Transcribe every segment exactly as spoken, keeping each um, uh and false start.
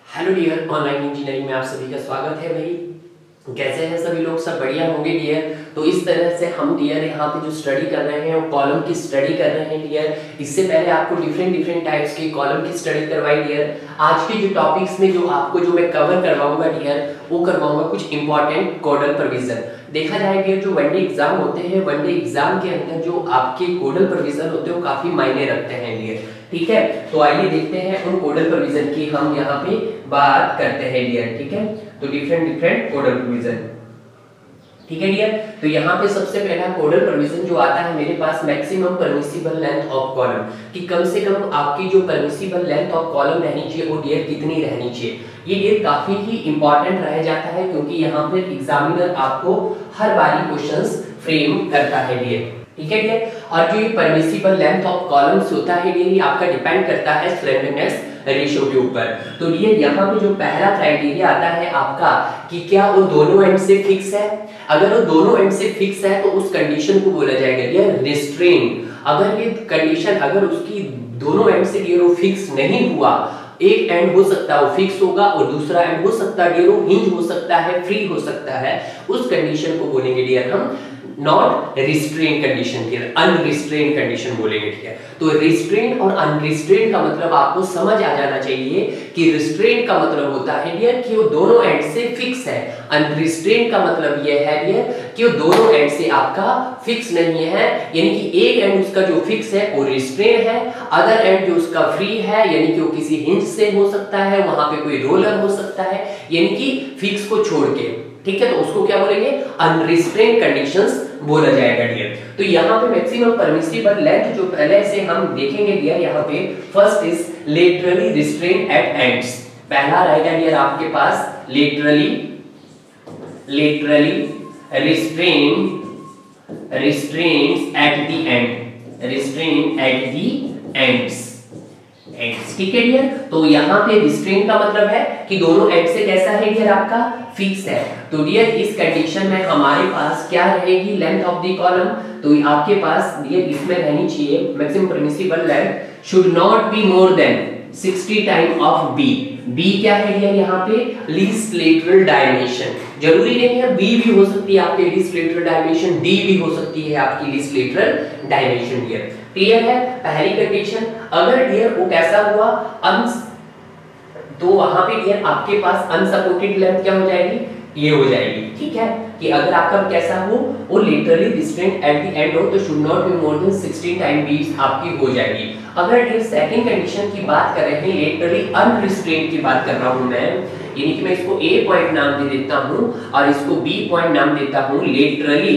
Hello dear, online engineering में आप सभी का स्वागत है। भाई कैसे हैं सभी लोग? सब बढ़िया होंगे डियर। तो इस तरह से हम डियर यहाँ पे जो स्टडी कर रहे हैं वो कॉलम की स्टडी कर रहे हैं डियर। इससे पहले आपको डिफरेंट डिफरेंट टाइप्स के कॉलम की स्टडी करवाई डियर। आज के जो टॉपिक्स में जो आपको जो मैं कवर करवाऊंगा डियर, वो करवाऊंगा कुछ इंपॉर्टेंट कोडल प्रोविजन। देखा जाए डियर, जो वनडे एग्जाम होते हैं, वनडे एग्जाम के अंदर जो आपके कोडल प्रोविजन होते हैं वो काफी मायने रखते हैं डियर। ठीक है, तो आइए देखते हैं उन कोडल प्रोविजन की हम यहाँ पे बात करते हैं डियर। ठीक है, तो डिफरेंट डिफरेंट कोडल प्रोविजन। ठीक है डियर, तो यहाँ पे सबसे पहला कोडल प्रोविजन जो आता है मेरे पास, maximum permissible length of column, कि कम से कम आपकी जो परमिसिबल लेंथ ऑफ कॉलम रहनी चाहिए वो डियर कितनी रहनी चाहिए। ये डियर काफी ही इंपॉर्टेंट रह जाता है, क्योंकि यहाँ पे एग्जामिनर आपको हर बारी क्वेश्चंस फ्रेम करता है डियर। ठीक है डियर, और जो ये परमिसिबल लेंथ ऑफ कॉलम्स होता है डियर, ये आपका डिपेंड करता है स्लेंडरनेस रेशियो के ऊपर। तो डियर यहाँ पे जो पहला क्राइटेरिया आता है आपका कि क्या वो दोनों एंड से फिक्स है। अगर वो दोनों एंड से फिक्स है तो उस कंडीशन को बोला जाएगा डियर रिस्ट्रेन। अगर ये कंडीशन अगर उसकी दोनों एंड से डियर वो फिक्स नहीं हुआ, एक एंड हो सकता है वो फिक्स होगा और दूसरा एंड हो सकता है डियर वो हिंज हो सकता है, फ्री हो सकता है, उस कंडीशन को बोलेंगे डियर हम not restrain condition, dear unrestrain condition बोलेंगे। ठीक है, तो रिस्ट्रेन और अनरिस्ट्रेन का मतलब आपको समझ आ जाना चाहिए कि रिस्ट्रेन का मतलब होता है डियर कि वो दोनों एंड से फिक्स है, अनरिस्ट्रेन का मतलब ये है डियर कि वो दोनों एंड से आपका फिक्स नहीं है, यानी कि एक एंड उसका जो फिक्स है वो रिस्ट्रेन है, अदर एंड जो उसका फ्री है यानी कि वो किसी हिंज से हो सकता है, वहां पे कोई रोलर हो सकता है, यानी कि फिक्स को छोड़ के। ठीक है, तो उसको क्या बोलेंगे? अनरिस्ट्रेन कंडीशंस बोला जाएगा डियर। तो यहाँ पे मैक्सिमम परमिसिबल लेंथ जो पहले से हम देखेंगे डियर, यहाँ पे first is laterally restrain at ends. पहला रहेगा डियर आपके पास laterally laterally restrain restrains at the end restrain at the ends. ठीक है डियर, तो यहाँ पे रिस्ट्रेन का मतलब है कि दोनों एंड से कैसा है डियर आपका फिक्स है। तो डियर इस कंडीशन में हमारे पास क्या रहेगी लेंथ ऑफ द कॉलम, तो आपके पास डियर इसमें रहनी चाहिए maximum permissible length should not be more than sixty time of B. B क्या है डियर यहाँ पे? Least lateral dimension. जरूरी नहीं है बी भी हो सकती है आपके लीस्ट लेटरल डायमेंशन, डी भी हो सकती है आपकी least lateral dimension dear. Clear है पहली कंडीशन। अगर डियर वो कैसा हुआ अन, तो वहां पे डियर आपके पास अनसपोर्टेड लेंथ क्या हो जाएगी? ये हो जाएगी। ठीक है, कि अगर आपका कैसा हो वो literally restrain at the end हो तो should not be more than sixty time B आपकी हो जाएगी। अगर डियर सेकंड कंडीशन की बात कर रहे हैं, लिटरली अनरिस्ट्रेन की बात कर रहा हूं मैं, यानी कि मैं इसको ए पॉइंट नाम दे देता हूं और इसको बी पॉइंट नाम देता हूं, लिटरली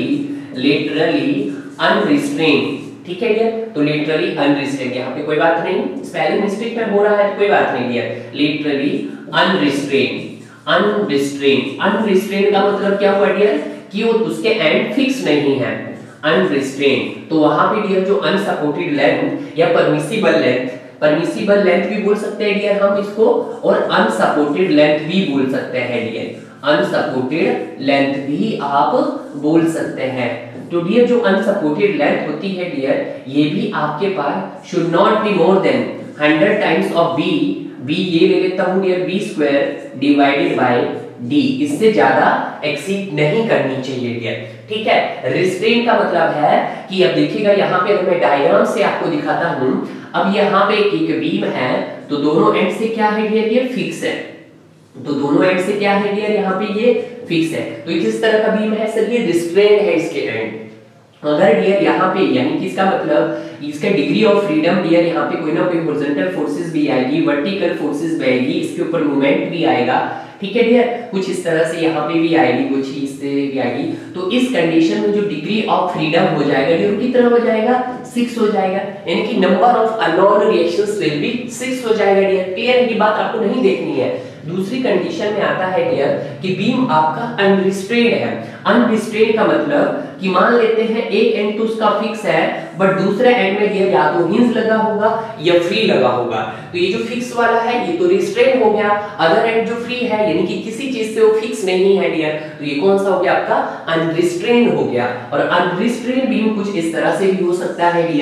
लिटरली अनरिस्ट्रेन। ठीक है डियर, तो लिटरली अनरिस्ट्रेन, यहाँ पे कोई बात नहीं, स्पेलिंग मिस्टेक में हो रहा है तो कोई बात नहीं डियर। लिटरली अनरिस्ट्रेन अनरिस्ट्रेन अनरिस्ट्रेन का मतलब क्या हुआ डियर कि वो उसके एंड फिक्स नहीं है, अनरिस्ट्रेन। तो वहां पे डियर जो अनसपोर्टेड लेंथ या परमिसिबल लेंथ, परमिसिबल लेंथ भी बोल सकते हैं डियर हम इसको, और अनसपोर्टेड लेंथ भी बोल सकते हैं डियर, अनसपोर्टेड लेंथ भी आप बोल सकते हैं। तो डियर जो अनसपोर्टेड लेंथ होती है डियर, ये भी आपके पास should not be more than hundred times of B. B ये ले लेता हूं dear B square divided by D, इससे ज्यादा एक्सीड नहीं करनी चाहिए डियर। ठीक है, रिस्ट्रेन का मतलब है कि अब देखिएगा यहाँ पे अगर मैं डायग्राम से आपको दिखाता हूं, अब यहाँ पे एक बीम है तो दोनों एंड से क्या है डियर? ये फिक्स है। तो दोनों एंड से क्या है डियर? यहाँ पे ये फिक्स है। तो किस तरह का बीम है सर? ये रिस्ट्रेन है इसके एंड। अगर डियर यहाँ पे यानी कि इसका मतलब इसका डिग्री ऑफ फ्रीडम डियर यहाँ पे कोई ना कोई हॉरिजॉन्टल फोर्सेस भी आएगी, वर्टिकल फोर्सेस भी आएगी, इसके ऊपर मूवमेंट भी आएगा। ठीक है डियर, कुछ इस तरह से यहाँ पे भी आएगी, कुछ इससे भी आएगी। तो इस कंडीशन में जो डिग्री ऑफ फ्रीडम हो जाएगा डियर कितना हो जाएगा? सिक्स हो जाएगा, यानी कि number of unknown reactions will be six हो जाएगा डियर। क्लियर है? ये बात आपको नहीं देखनी है। दूसरी कंडीशन में आता है डियर कि बीम आपका अनरिस्ट्रेन्ड है। अनरिस्ट्रेन्ड का मतलब कि मान लेते हैं एक एंड तो उसका फिक्स है, बट दूसरे एंड में डियर या तो हिंज लगा होगा या फ्री लगा होगा। तो ये जो फिक्स वाला है ये तो रिस्ट्रेन हो गया, अदर एंड जो फ्री है यानी कि किसी चीज से वो फिक्स नहीं है डियर, तो ये कौन सा हो गया आपका? अनरिस्ट्रेन हो गया। और अनरिस्ट्रेन बीम कुछ इस तरह से भी हो सकता है डियर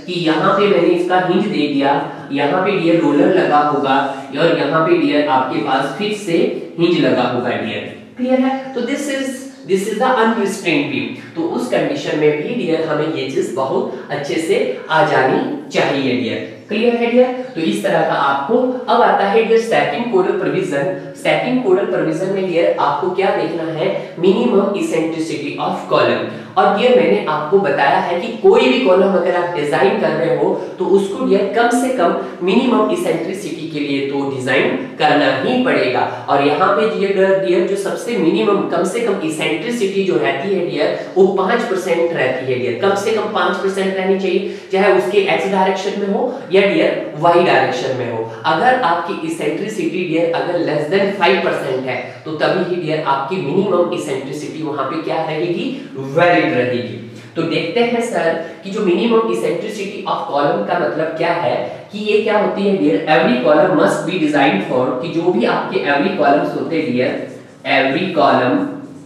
कि यहाँ पे मैंने इसका हिंज दे दिया, यहाँ पे डियर रोलर लगा होगा और यहाँ पे डियर आपके पास फिर से हिंज लगा होगा डियर। क्लियर है? तो this is this is the unrestrained beam. तो उस कंडीशन में भी डियर हमें ये चीज बहुत अच्छे से आ जानी चाहिए डियर। क्लियर है डियर? तो इस तरह का आपको अब आता है dear second codal provision. Second codal provision में डियर आपको क्या देखना है, मिनिमम इसेंट्रिसिटी ऑफ कॉलम। और डियर मैंने आपको बताया है कि कोई भी कॉलम अगर आप डिजाइन कर रहे हो तो उसको डियर कम से कम मिनिमम इसेंट्रिसिटी के लिए तो डिजाइन करना ही पड़ेगा। और यहाँ पे डियर डियर जो सबसे मिनिमम कम से कम इसेंट्रिसिटी जो रहती है डियर वो पाँच परसेंट रहती है डियर। कम से कम पाँच परसेंट रहनी चाहिए, चाहे उसके एक्स डायरेक्शन में हो या डियर वाई डायरेक्शन में हो। अगर आपकी इसेंट्रिसिटी डियर अगर लेस देन फाइव परसेंट है तो तभी ही डियर आपकी मिनिमम इसेंट्रिसिटी वहां पे क्या रहेगी, वैलिड रहेगी। तो देखते हैं सर कि जो मिनिमम इसेंट्रिसिटी ऑफ कॉलम का मतलब क्या है, कि ये क्या होती है dear, every column must be design for, कि जो भी आपके एवरी कॉलम्स होते हैं dear, every column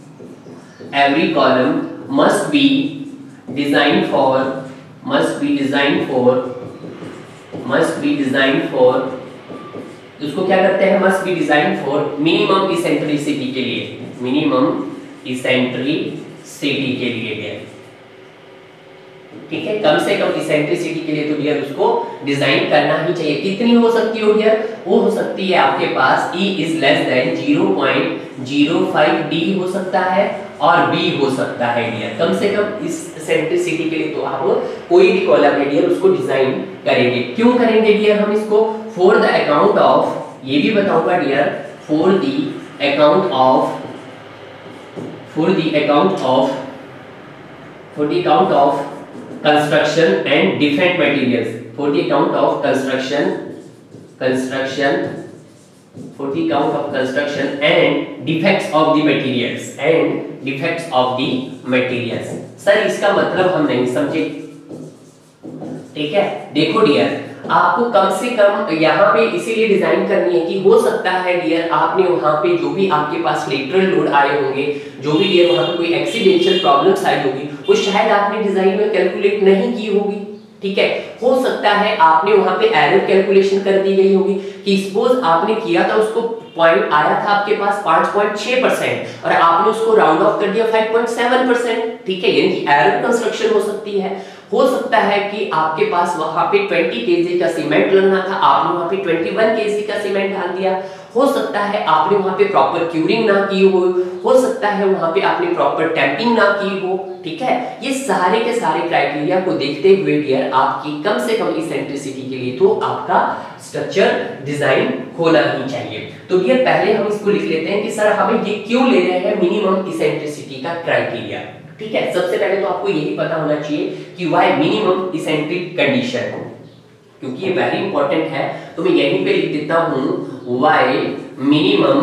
every column must be design for must be design for must be designed for, उसको क्या करते हैं, must be designed for minimum eccentricity के लिए, minimum eccentricity के लिए डियर। ठीक है, कम से कम इसेंट्रिसिटी के लिए तो डियर उसको डिजाइन करना ही चाहिए। कितनी हो सकती है डियर, वो हो सकती है आपके पास E is less than zero point zero five D हो सकता है और B हो सकता है डियर। कम से कम इस इसेंट्रिसिटी के लिए तो आप कोई भी कॉलम है डियर उसको डिजाइन करेंगे। क्यों करेंगे डियर हम इसको, फॉर द अकाउंट ऑफ, ये भी बताऊंगा dear, for the account of for the account of for the account of construction and different materials, for the account of construction construction for the account of construction and defects of the materials and defects of the materials। Sir इसका मतलब हम नहीं समझे, ठीक है। देखो dear आपको कम से कम यहाँ पे इसीलिए डिजाइन करनी है कि हो सकता है डियर आपने वहां पे जो भी आपके पास लेटरल लोड आए होंगे, जो भी डियर वहां पे कोई एक्सीडेंशियल प्रॉब्लम्स आई होगी, वो शायद आपने डिजाइन में कैलकुलेट नहीं की होगी। ठीक है, हो सकता है आपने वहां पे एरर कैलकुलेशन कर दी गई होगी कि सपोज आपने किया था, उसको पॉइंट आया था आपके पास पाँच पॉइंट छह परसेंट और आपने उसको राउंड ऑफ कर दिया पाँच पॉइंट सात परसेंट। ठीक है, यानी कि एरर कंस्ट्रक्शन हो सकती है। हो सकता है कि आपके पास वहां पे बीस केजी का सीमेंट लगना था, आपने वहां पे इक्कीस केजी का सीमेंट डाल दिया। हो सकता है आपने वहां पे प्रॉपर क्यूरिंग ना की हो हो सकता है वहां पे आपने प्रॉपर टैपिंग ना की हो। ठीक है, ये सारे के सारे क्राइटेरिया को देखते हुए डियर आपकी कम से कम इसेंट्रिसिटी के लिए तो आपका स्ट्रक्चर डिजाइन होना ही चाहिए। तो डियर पहले हम इसको लिख लेते हैं कि सर हमें ये क्यों ले रहे हैं मिनिमम इसेंट्रिसिटी का क्राइटेरिया। ठीक है, सबसे पहले तो आपको यही पता होना चाहिए कि व्हाई मिनिमम इसेंट्रिक कंडीशन, क्योंकि ये वेरी इंपॉर्टेंट है। तो मैं यहीं पे लिख देता हूं why minimum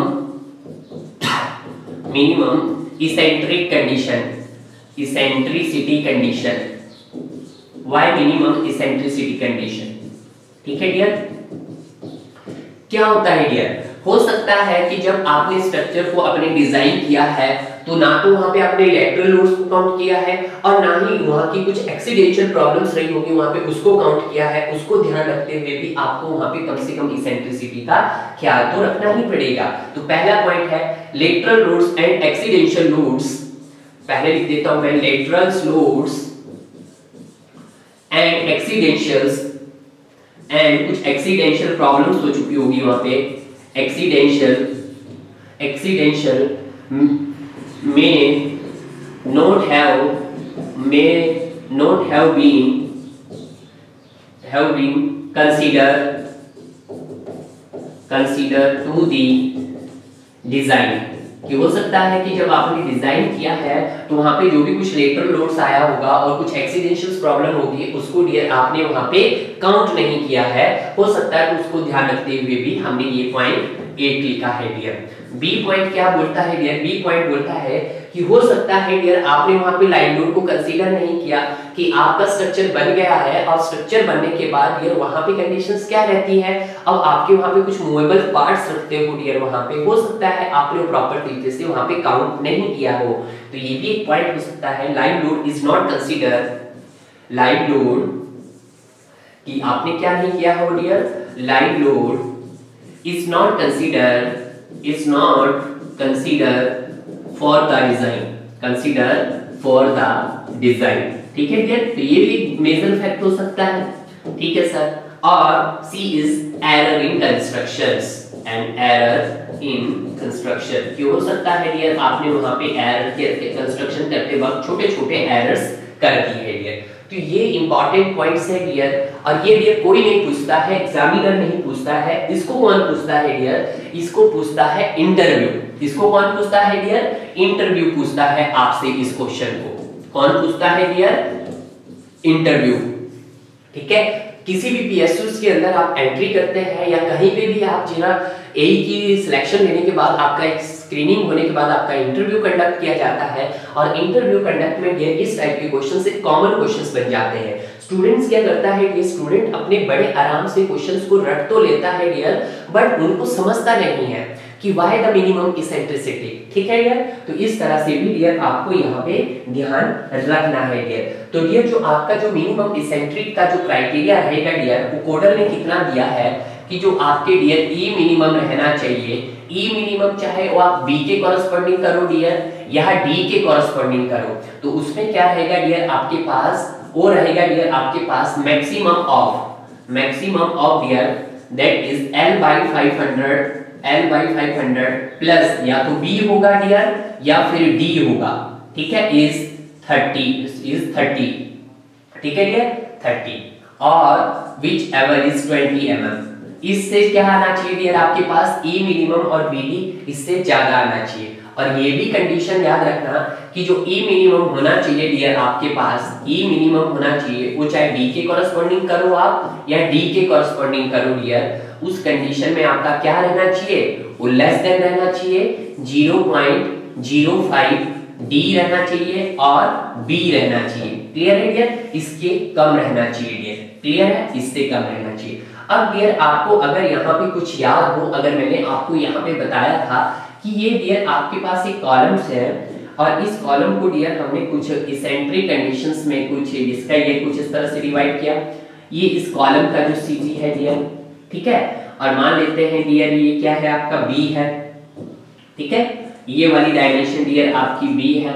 minimum eccentric condition eccentricity condition why minimum eccentricity condition. ठीक है डियर, क्या होता है डियर, हो सकता है कि जब आपने स्ट्रक्चर को अपने डिजाइन किया है तो ना तो वहां पे आपने लेटरल लोड्स को काउंट किया है और ना ही वहां की कुछ एक्सीडेंशियल प्रॉब्लम्स रही होगी वहां पे उसको काउंट किया है। उसको ध्यान रखते हुए भी आपको वहां पे कम से कम इसेंट्रिसिटी का ख्याल तो रखना ही पड़ेगा। तो पहला पॉइंट है lateral loads and accidental loads. पहले लिख देता हूं मैं, lateral loads and accidentals and कुछ एक्सीडेंशियल प्रॉब्लम्स हो चुकी होगी वहां पे। Accidental accidental may not have may not have been have been considered considered to the design। कि हो सकता है कि जब आपने डिजाइन किया है तो वहां पे जो भी कुछ लेटरल लोड्स आया होगा और कुछ एक्सीडेंशियल प्रॉब्लम होगी उसको डियर आपने वहां पे काउंट नहीं किया है। हो सकता है कि उसको ध्यान रखते हुए भी हमने ये पॉइंट एट लिखा है डियर। बी पॉइंट क्या बोलता है डियर, बी पॉइंट बोलता है कि हो सकता है डियर आपने वहां पे लाइन लोड को कंसीडर नहीं किया कि आपका स्ट्रक्चर बन गया है और स्ट्रक्चर बनने के बाद डियर वहां पे कंडीशंस क्या रहती है, अब आपके वहां पे कुछ मूवेबल पार्ट्स रखते हो डियर, वहां पे हो सकता है आपने प्रॉपर तरीके से वहां पे काउंट नहीं किया हो। तो ये भी एक पॉइंट हो सकता है। Line load is not consider line load कि आपने क्या नहीं किया हो dear, live load is not consider is not consider for the design, consider for the design. ठीक है डियर, तो ये भी मेजर फैक्ट हो सकता है। ठीक है सर। और C is error in constructions, an error in construction. क्यों हो सकता है डियर, आपने वहां पे एरर के कंस्ट्रक्शन करते वक्त छोटे छोटे एरर्स कर दिए हैं डियर। तो ये इंपॉर्टेंट पॉइंट्स है डियर, और ये डियर कोई नहीं पूछता है, एग्जामिनर नहीं पूछता है। इसको कौन पूछता है डियर, इसको पूछता है इंटरव्यू। इसको कौन पूछता है डियर, इंटरव्यू पूछता है आपसे इस क्वेश्चन को। कौन पूछता है डियर, इंटरव्यू। ठीक है, किसी भी पीएसयूज के अंदर आप एंट्री करते हैं या कहीं पे भी आप जिना ए की सिलेक्शन लेने के बाद आपका एक स्क्रीनिंग होने के बाद आपका इंटरव्यू कंडक्ट किया जाता है, और इंटरव्यू कंडक्ट में ये इस टाइप के क्वेश्चन से कॉमन क्वेश्चंस बन जाते हैं। स्टूडेंट्स क्या करता है, ये स्टूडेंट अपने बड़े आराम से क्वेश्चंस को रट तो लेता है डियर, बट उनको समझता नहीं है कि व्हाई द मिनिमम इसेंट्रिसिटी। ठीक है डियर, तो इस तरह से भी डियर आपको यहाँ पे ध्यान रखना है डियर। तो डियर जो आपका जो मिनिमम इसेंट्रिक का जो क्राइटेरिया रहेगा डियर, वो कोडर ने कितना दिया है कि जो आपके डियर ई मिनिमम रहना चाहिए। ई मिनिमम चाहे वो आप बी के कॉरस्पॉन्डिंग करो डियर या डी के कॉरस्पॉन्डिंग करो, तो उसमें क्या रहेगा डियर, आपके पास वो रहेगा डियर आपके पास maximum of maximum of dear that is L by five hundred, L by five hundred plus या तो बी होगा डियर या फिर डी होगा। ठीक है, इज थर्टी इज थर्टी। ठीक है डियर, थर्टी, और whichever is twenty m m. इससे क्या आना चाहिए डियर आपके पास, ई मिनिमम और बी डी इससे ज्यादा आना चाहिए। और ये भी कंडीशन याद रखना कि जो ई मिनिमम होना चाहिए डियर आपके पास, ई मिनिमम होना चाहिए वो चाहे बी के कॉरस्पॉन्डिंग करो आप या डी के कॉरस्पॉन्डिंग करो डियर, उस कंडीशन में आपका क्या रहना चाहिए, वो लेस देन रहना चाहिए zero point zero five, D रहना चाहिए और बी रहना चाहिए। क्लियर है डियर, इसके कम रहना चाहिए डियर। क्लियर है, इससे कम रहना चाहिए। अब डियर आपको अगर यहाँ पे कुछ याद हो, अगर मैंने आपको यहाँ पे बताया था कि ये डियर आपके पास एक कॉलम्स है, और इस कॉलम को डियर हमने कुछ इसेंट्रिक कंडीशंस में कुछ इसका ये कुछ इस तरह से डिवाइड किया। ये इस कॉलम का जो सीजी है डियर, ठीक है, और मान लेते हैं डियर ये क्या है आपका बी है। ठीक है, ये वाली डायमेंशन डियर आपकी बी है।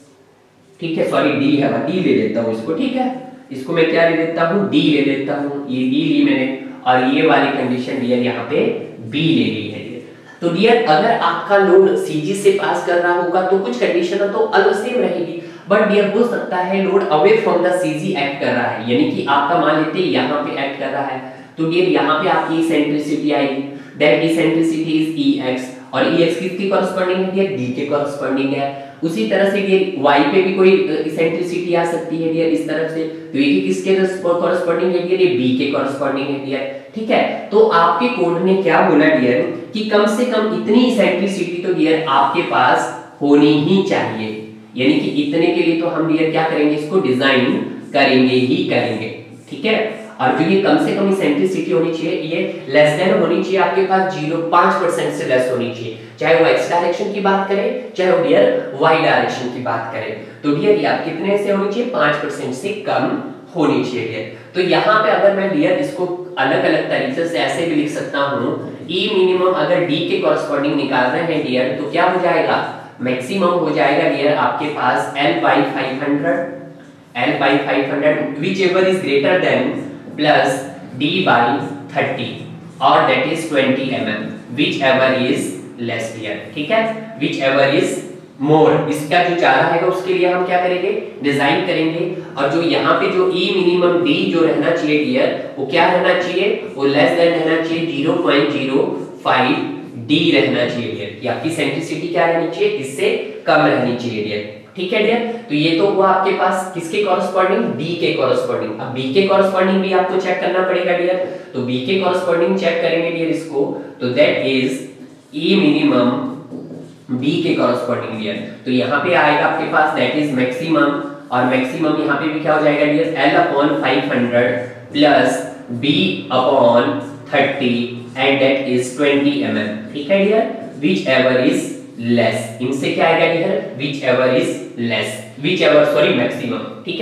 ठीक है, सॉरी डी है, डी ले लेता हूँ इसको। ठीक है, इसको मैं क्या ले लेता हूँ, डी ले लेता हूँ। ये डी ली मैंने, और ये वाली कंडीशन डियर यहाँ पे बी ले ली है डियर। तो डियर अगर आपका लोड सीजी से पास कर रहा होगा तो कुछ कंडीशन तो अलग सेम रहेगी, बट डियर हो सकता है load away from the CG act कर रहा है, यानी कि आपका मान लेते हैं यहाँ पे एक्ट कर रहा है, तो डियर यहाँ पे आपकी इसेंट्रिसिटी आएगी, that eccentricity is E X, और ई एक्स किसकी कॉरस्पॉन्डिंग है डियर, डी के कॉरस्पॉन्डिंग है। उसी तरह से डियर वाई पे भी कोई इसेंट्रिसिटी आ सकती है डियर इस तरफ से, तो ये किसके कॉरस्पॉन्डिंग है डियर, ये बी के कॉरस्पॉन्डिंग है डियर। ठीक है, तो आपके कोड ने क्या बोला डियर कि कम से कम इतनी इसेंट्रिसिटी तो डियर आपके पास होनी ही चाहिए, यानी कि इतने के लिए तो हम डियर क्या करेंगे, इसको डिजाइन करेंगे ही करेंगे। ठीक है, और जो ये कम से कम इसेंट्रिसिटी होनी चाहिए, ये लेस देन होनी चाहिए आपके पास जीरो पांच परसेंट से लेस होनी चाहिए, चाहे वो एक्स डायरेक्शन की बात करें चाहे वो डियर वाई डायरेक्शन की बात करें। तो डियर ये आप कितने से होनी चाहिए, पांच परसेंट से कम होनी चाहिए डियर। तो यहाँ पे अगर मैं डियर इसको अलग अलग तरीके से ऐसे भी लिख सकता हूँ, ई मिनिमम अगर डी के कॉरस्पॉन्डिंग निकाल रहे हैं डियर, तो क्या हो जाएगा, मैक्सिमम हो जाएगा डियर आपके पास L by five hundred, L by five hundred whichever is greater than plus d by thirty, और that is twenty m m, whichever is less here। ठीक है, whichever is more, इसका जो चारा है उसके लिए हम क्या करेंगे, डिजाइन करेंगे, और जो यहाँ पे जो e मिनिमम d जो रहना चाहिए डियर, वो क्या रहना चाहिए, वो लेस देन रहना चाहिए zero point zero five d रहना चाहिए डियर, कि आपकी सेंट्रिसिटी क्या रहनी चाहिए, इससे कम रहनी चाहिए डियर। ठीक है डियर, तो ये तो हुआ आपके पास किसके कॉरस्पॉन्डिंग, डी के कॉरस्पॉन्डिंग। अब बी के कॉरस्पॉन्डिंग भी आपको चेक करना पड़ेगा डियर, तो बी के कॉरस्पॉन्डिंग चेक करेंगे डियर इसको, तो that is E minimum B के कॉरस्पॉन्डिंग डियर। तो यहाँ पे आएगा आपके पास दैट इज मैक्सिमम, और मैक्सिमम यहाँ पे भी क्या हो जाएगा dear, L upon five hundred plus B upon thirty, and that is twenty m m. ठीक है dear, whichever is less, इनसे क्या आएगा dear, whichever is less, whichever sorry maximum. ठीक है डियर,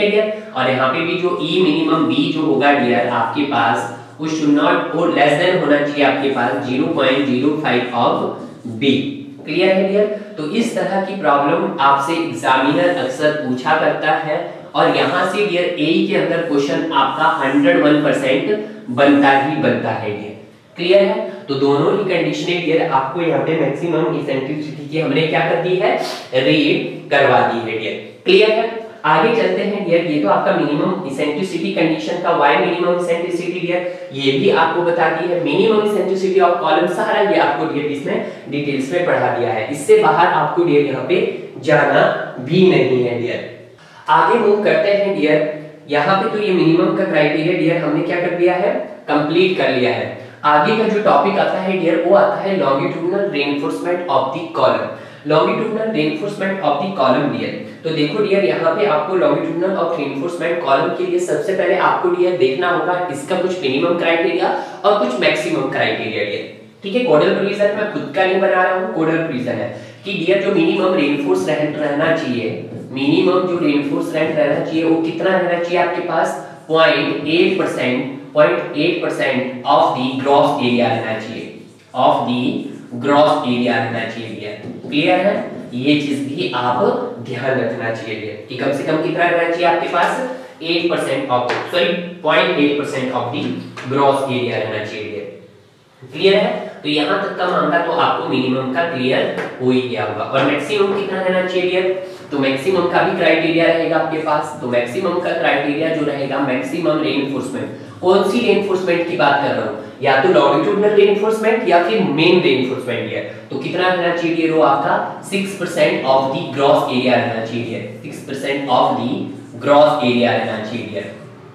और यहाँ पे भी जो ई मिनिमम बी जो होगा डियर आपके पास वो शुड नॉट और लेस देन होना चाहिए आपके पास zero point zero five of B. Clear है डियर? तो इस तरह की प्रॉब्लम आपसे एग्जामिनर अक्सर पूछा करता है और यहाँ से डियर ए के अंदर क्वेश्चन आपका हंड्रेड वन परसेंट बनता ही बनता है डियर। क्लियर है? तो दोनों ही कंडीशनें डियर आपको यहाँ पे मैक्सिमम इसेंट्रिसिटी की हमने क्या कर दी है, रीड करवा दी है डियर। क्लियर है? आगे चलते हैं डियर, ये तो आपका मिनिमम इसेंट्रिसिटी कंडीशन का वाई मिनिमम इसेंट्रिसिटी डियर ये भी आपको बता दी है। मिनिमम इसेंट्रिसिटी ऑफ कॉलम सारा ये आपको डियर इसमें डिटेल्स में पढ़ा दिया है, इससे बाहर आपको डियर यहाँ पे जाना भी नहीं है डियर। आगे मूव करते हैं डियर, यहाँ पे तो ये मिनिमम का क्राइटेरिया डियर हमने क्या कर दिया है, कंप्लीट कर लिया है। आगे का जो टॉपिक आता है डियर वो आता है longitudinal reinforcement of the column. Longitudinal reinforcement of the column dear, तो देखो डियर यहाँ पे आपको लॉन्गिट्यूडनल ऑफ रेनफोर्समेंट कॉलम के लिए सबसे पहले आपको डियर देखना होगा इसका कुछ मिनिमम क्राइटेरिया और कुछ मैक्सिमम क्राइटेरिया डियर। ठीक है, कोडल प्रोविजन मैं खुद का नहीं बना रहा हूँ, कोडल प्रोविजन है कि डियर जो मिनिमम रेनफोर्स रेंट रहना चाहिए, मिनिमम जो रेनफोर्स रेंट रहना चाहिए वो कितना रहना चाहिए आपके पास, point eight percent point eight percent of the gross area रहना चाहिए, ऑफ द ग्रॉस एरिया रहना चाहिए। क्लियर है? ये चीज भी आप ध्यान रखना चाहिए कि कम से कम कितना रहना चाहिए आपके पास, eight percent of sorry point eight percent of the gross area रहना चाहिए। क्लियर है? तो यहाँ तक का मामला तो आपको मिनिमम का क्लियर हो ही गया होगा। और मैक्सिमम कितना रहना चाहिए, तो मैक्सिमम का भी क्राइटेरिया रहेगा आपके पास। तो मैक्सिमम का क्राइटेरिया जो रहेगा मैक्सिमम रेनफोर्समेंट, कौन सी रेनफोर्समेंट की बात कर रहा हूँ, या तो लॉन्गिट्यूडनल रेनफोर्समेंट या फिर मेन रेनफोर्समेंट है। तो कितना रहना चाहिए वो आपका six percent of the gross area रहना चाहिए, six percent of the gross area रहना चाहिए।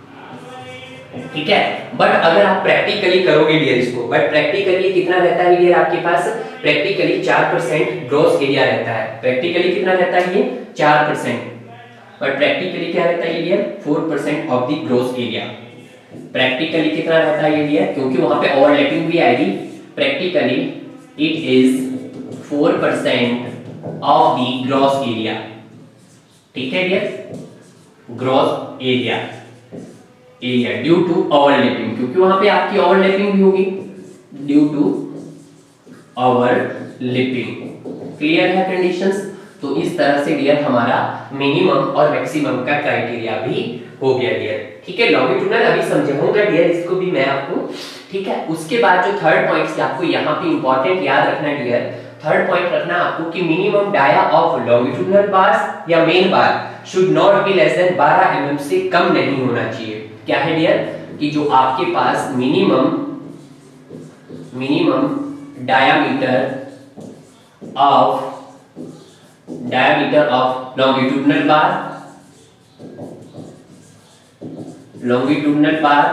ठीक है, बट अगर आप प्रैक्टिकली करोगे डियर इसको, बट प्रैक्टिकली कितना रहता है डियर आपके पास, प्रैक्टिकली चार परसेंट ग्रॉस एरिया रहता है। प्रैक्टिकली कितना रहता है ये चार परसेंट, बट प्रैक्टिकली क्या रहता है dear four percent of the gross area. Practically कितना रहता है डियर, क्योंकि वहां पे ओवरलैपिंग भी आएगी। Practically it is four percent of the gross area. ठीक है dear, gross area area due to overlapping, क्योंकि वहां पे आपकी ओवरलैपिंग भी होगी, ड्यू टू ओवरलैपिंग। क्लियर है कंडीशंस? तो इस तरह से डियर हमारा मिनिमम और मैक्सिमम का क्राइटेरिया भी हो गया डियर। ठीक है, लॉन्गिट्यूडनल अभी समझाऊंगा डियर इसको भी मैं आपको। ठीक है, उसके बाद जो थर्ड पॉइंट आपको यहाँ पे इंपॉर्टेंट याद रखना डियर, थर्ड पॉइंट रखना आपको कि minimum dia of longitudinal bars या main bar should not be less than बारह एमएम से कम नहीं होना चाहिए। क्या है डियर, कि जो आपके पास minimum minimum diameter of diameter of longitudinal bar longitudinal bar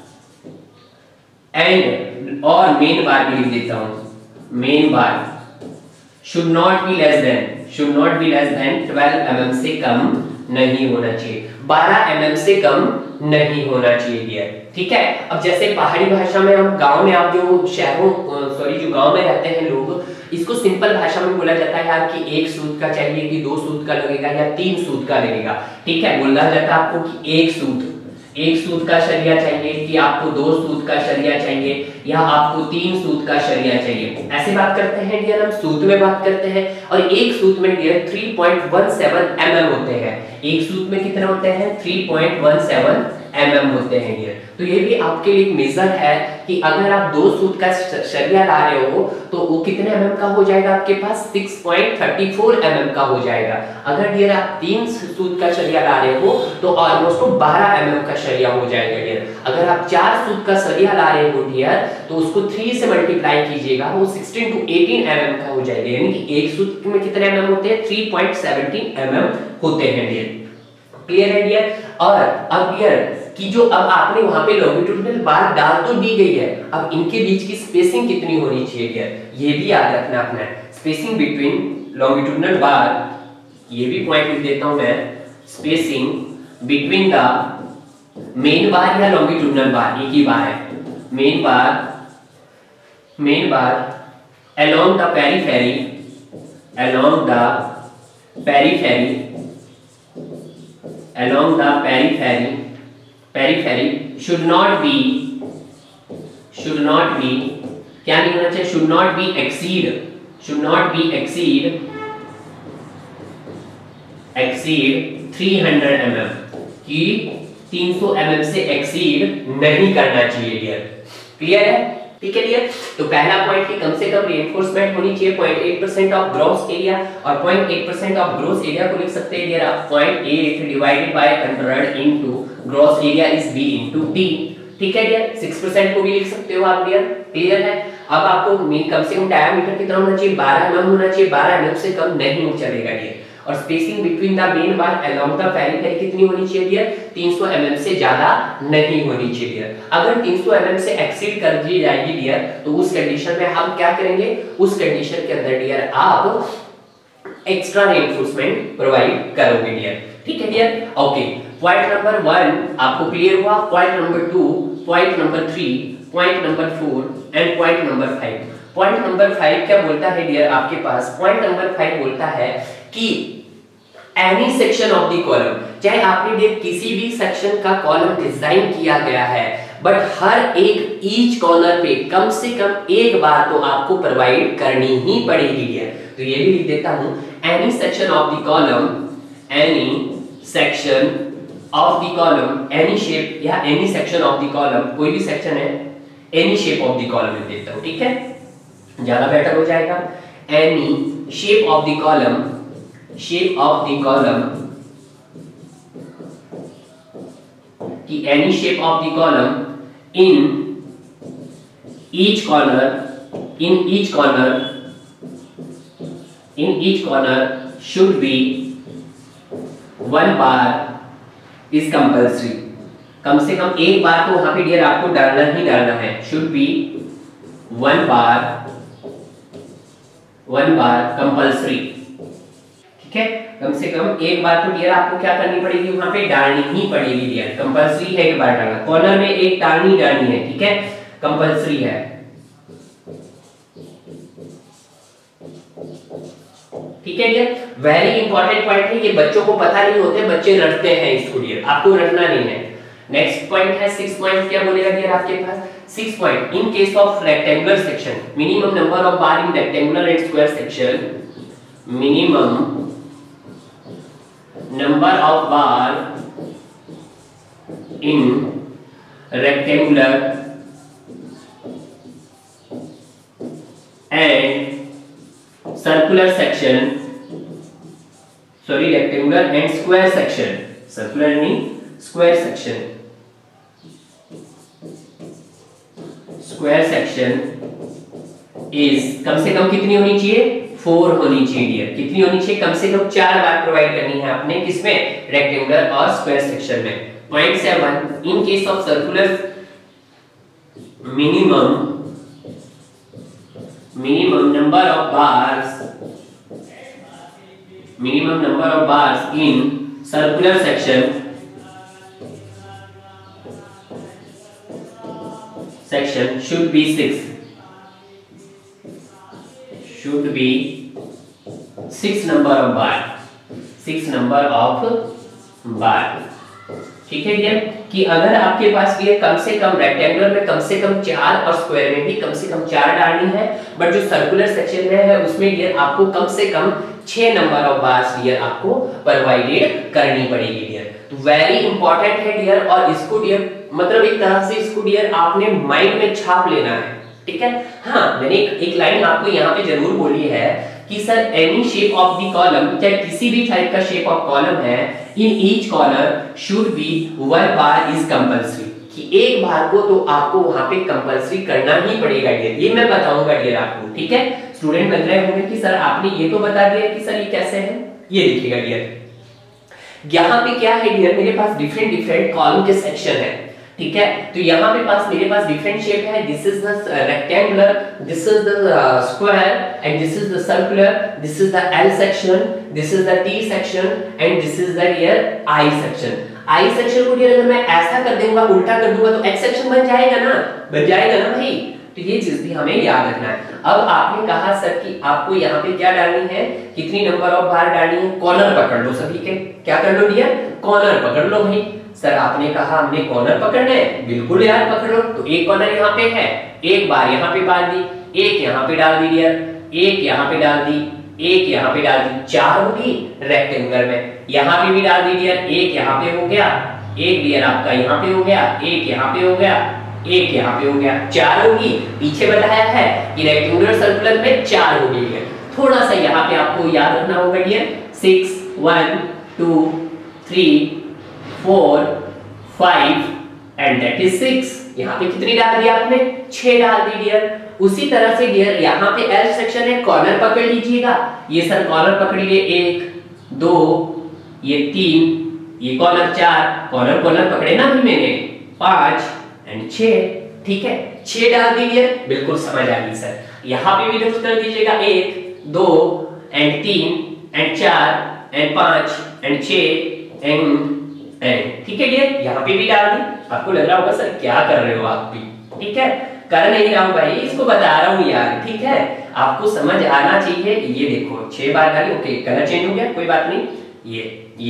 and और मेन बार भी लिख देता हूं, main bar should not be less than should not be less than twelve mm से कम नहीं होना चाहिए, बारह एमएम से कम नहीं होना चाहिए डियर। ठीक है, अब जैसे पहाड़ी भाषा में हम गांव में आप जो शहरों सॉरी जो गांव में रहते हैं लोग, इसको सिंपल भाषा में बोला जाता है यार कि एक सूत का चाहिए कि दो सूत का लगेगा या तीन सूत का लगेगा। ठीक है, बोला जाता है आपको कि एक सूत एक सूत का शरिया चाहिए कि आपको दो सूत का शरिया चाहिए या आपको तीन सूत का शरिया चाहिए। ऐसे बात करते हैं डियर, हम सूत में बात करते हैं और एक सूत में dear three point one seven mm होते हैं। एक सूत में कितने होते हैं, three point one seven mm होते हैं डियर। तो ये भी आपके लिए मेजर है कि अगर आप दो सूत का शरिया ला रहे हो तो वो कितने एमएम का हो जाएगा आपके पास, six point three four mm का हो जाएगा। अगर डियर आप तीन सूत का शरिया ला रहे हो तो ऑलमोस्ट बारह एमएम का शरिया हो जाएगा डियर। अगर आप चार सूत का शरिया ला रहे हो डियर तो उसको थ्री से मल्टीप्लाई कीजिएगा, वो सिक्सटीन टू एटीन एमएम का हो जाएगा। यानी कि एक सूत में कितने एमएम होते हैं, three point one seven mm होते हैं डियर। क्लियर है डियर? और अब डियर कि जो अब आपने वहां पे लॉन्गिट्यूडनल बार डाल तो दी गई है, अब इनके बीच की स्पेसिंग कितनी होनी चाहिए डियर, ये भी याद रखना अपना। स्पेसिंग बिटवीन लॉन्गिट्यूडनल बार, ये भी पॉइंट लिख देता हूं मैं, spacing between the main bar या लॉन्गिट्यूडनल बार एक ही बार है, main bar main bar along the periphery along the periphery along the periphery periphery should not be should not be क्या नहीं होना चाहिए, should not be exceed should not be exceed exceed three hundred millimeters कि तीन सौ M M से exceed नहीं करना चाहिए डियर। क्लियर है? ठीक है डियर। तो पहला पॉइंट कि कम से कम रीइंफोर्समेंट होनी चाहिए zero point eight percent of gross area, और zero point eight percent of gross area को लिख सकते हैं डियर आप zero point eight divided by hundred into gross area is B into D. ठीक है डियर। सिक्स परसेंट को भी लिख सकते हो आप डियर। क्लियर है? अब आपको कम से कम डायमीटर कितना होना चाहिए, बारह एम एम होना चाहिए, बारह एम एम से कम नहीं चलेगा डियर। और spacing between the main bar along the periphery कितनी होनी चाहिए डियर, तीन सौ एम एम से ज्यादा नहीं होनी चाहिए डियर। अगर तीन सौ एम एम से एक्सीड कर दी जाएगी डियर तो उस कंडीशन में हम क्या करेंगे, उस कंडीशन के अंदर डियर आप एक्स्ट्रा रीइंफोर्समेंट प्रोवाइड करोगे डियर। ठीक है dear. Okay, point number one आपको क्लियर हुआ। Point number two, point number three, point number four and point number five. Point number five क्या बोलता है डियर आपके पास, पॉइंट नंबर फाइव बोलता है कि any section of the column, चाहे आपने डियर किसी भी सेक्शन का कॉलम डिजाइन किया गया है, बट हर एक ईच कॉर्नर पे कम से कम एक बार तो आपको प्रोवाइड करनी ही पड़ेगी डियर। तो ये भी लिख देता हूं, any section of the column, any section of the column, any shape या any section of the column, कोई भी सेक्शन है, any shape of the column लिख देता हूं। ठीक है, ज्यादा बेटर हो जाएगा। Any shape of the column, shape of the column कि any shape of the column in each corner, in each corner, in each corner should be one bar is compulsory. कम से कम एक बार तो वहां पे डियर आपको डालना ही डालना है। Should be one bar, one bar compulsory. ठीक है, कम से कम एक बार तो डियर आपको क्या करनी पड़ेगी, वहां पे डालनी ही पड़ेगी डियर। कंपल्सरी है एक बार डालना, कॉर्नर में एक डालनी डालनी है। ठीक है, कंपल्सरी है। ठीक है डियर, वेरी इंपॉर्टेंट पॉइंट है, ये बच्चों को पता नहीं होते, बच्चे रटते हैं इसको डियर, आपको रटना नहीं है। नेक्स्ट पॉइंट है सिक्स पॉइंट, क्या बोलेगा डियर आपके पास, six point in case of rectangular section minimum number of bar in rectangular and square section, minimum number of bar in rectangular and circular section, sorry rectangular and square section, circular नहीं square section, square section is कम से कम कितनी होनी चाहिए, four होनी चाहिए dear. कितनी होनी चाहिए, कम से कम चार बार प्रोवाइड करनी है आपने, किसमें, रेक्टेंगुलर और स्क्वायर सेक्शन में। Point seven, in case of circular minimum minimum number of bars, minimum number of bars in circular section, section should be six, should be six number of bar, six number of bar। ठीक है dear, कि अगर आपके पास ये कम से कम rectangular में कम से कम चार और स्क्वायर में भी कम से कम चार डालनी है, बट जो सर्कुलर सेक्शन में है उसमें डियर आपको कम से कम छह नंबर ऑफ बार्स डियर आपको प्रोवाइडेड करनी पड़ेगी डियर। तो वेरी इंपॉर्टेंट है डियर, और इसको डियर मतलब एक तरह से इसको डियर आपने माइंड में छाप लेना है। ठीक है, हाँ मैंने एक, एक लाइन आपको यहाँ पे जरूर बोली है कि sir any shape of the column, चाहे किसी भी टाइप का शेप ऑफ कॉलम है, in each corner should be one bar is compulsory, कि एक बार को तो आपको वहां पे कंपल्सरी करना ही पड़ेगा डियर। ये मैं बताऊंगा डियर आपको। ठीक है, स्टूडेंट बन रहे होंगे कि सर आपने ये तो बता दिया कि सर ये कैसे है, ये देखिएगा डियर। यहाँ पे क्या है डियर, मेरे पास डिफरेंट डिफरेंट कॉलम के सेक्शन है। ठीक है, तो यहाँ पे पास मेरे पास डिफरेंट शेप है, this is the rectangular, this is the square and this is the circular, this is the L section, this is the T section and this is the dear I section. I section को dear अगर मैं ऐसा कर दूंगा, उल्टा कर दूंगा तो एक्स सेक्शन बन जाएगा ना, बन जाएगा ना भाई। तो ये चीज भी हमें याद रखना है। अब आपने कहा सर कि आपको यहाँ पे क्या डालनी है, कितनी नंबर ऑफ बार डालनी है, कॉर्नर पकड़ लो सभी के, क्या कर लो डियर, कॉर्नर पकड़ लो भाई। सर आपने कहा हमने कॉर्नर पकड़ना है, बिल्कुल यार पकड़ लो। तो एक कॉर्नर यहाँ पे है, एक बार यहाँ पे डाल दी, एक यहाँ पे डाल दी डियर, एक यहाँ पे डाल दी, एक यहाँ पे डाल दी, चार होगी रेक्टेंगुलर में। यहाँ पे भी डाल दी डियर, एक यहाँ पे हो गया, एक डियर आपका यहाँ पे हो गया, एक यहाँ पे हो गया, एक यहाँ पे हो गया, चार होगी। पीछे बताया है कि रेक्टेंगुलर सर्कुलर में चार होगी है। थोड़ा सा यहाँ पे आपको याद रखना होगा dear, six, one, two, three, four, five and that is six. यहाँ पे कितनी डाल दी आपने, छह डाल दी डियर। उसी तरह से डियर यहाँ पे एल सेक्शन है, कॉर्नर पकड़ लीजिएगा। ये सर कॉर्नर पकड़िए, एक, दो, ये तीन, ये कॉर्नर चार, कॉर्नर कॉर्नर पकड़े ना भी मैंने, पांच एंड छह, ठीक है, छह डाल दीजिए, बिल्कुल समझ आ गई सर। यहाँ पे भी डिफर कर दीजिएगा, एक, दो एंड तीन एंड चार एंड पांच एंड छह एंड एंड, ठीक है डियर, यहाँ पे भी डाल दी। आपको लग रहा होगा सर क्या कर रहे हो आप भी, ठीक है, कर नहीं रहा हूं भाई, इसको बता रहा हूं यार, ठीक है, आपको समझ आना चाहिए। ये देखो छह बार डाली, ओके कलर चेंज हो गया, कोई बात नहीं, ये ये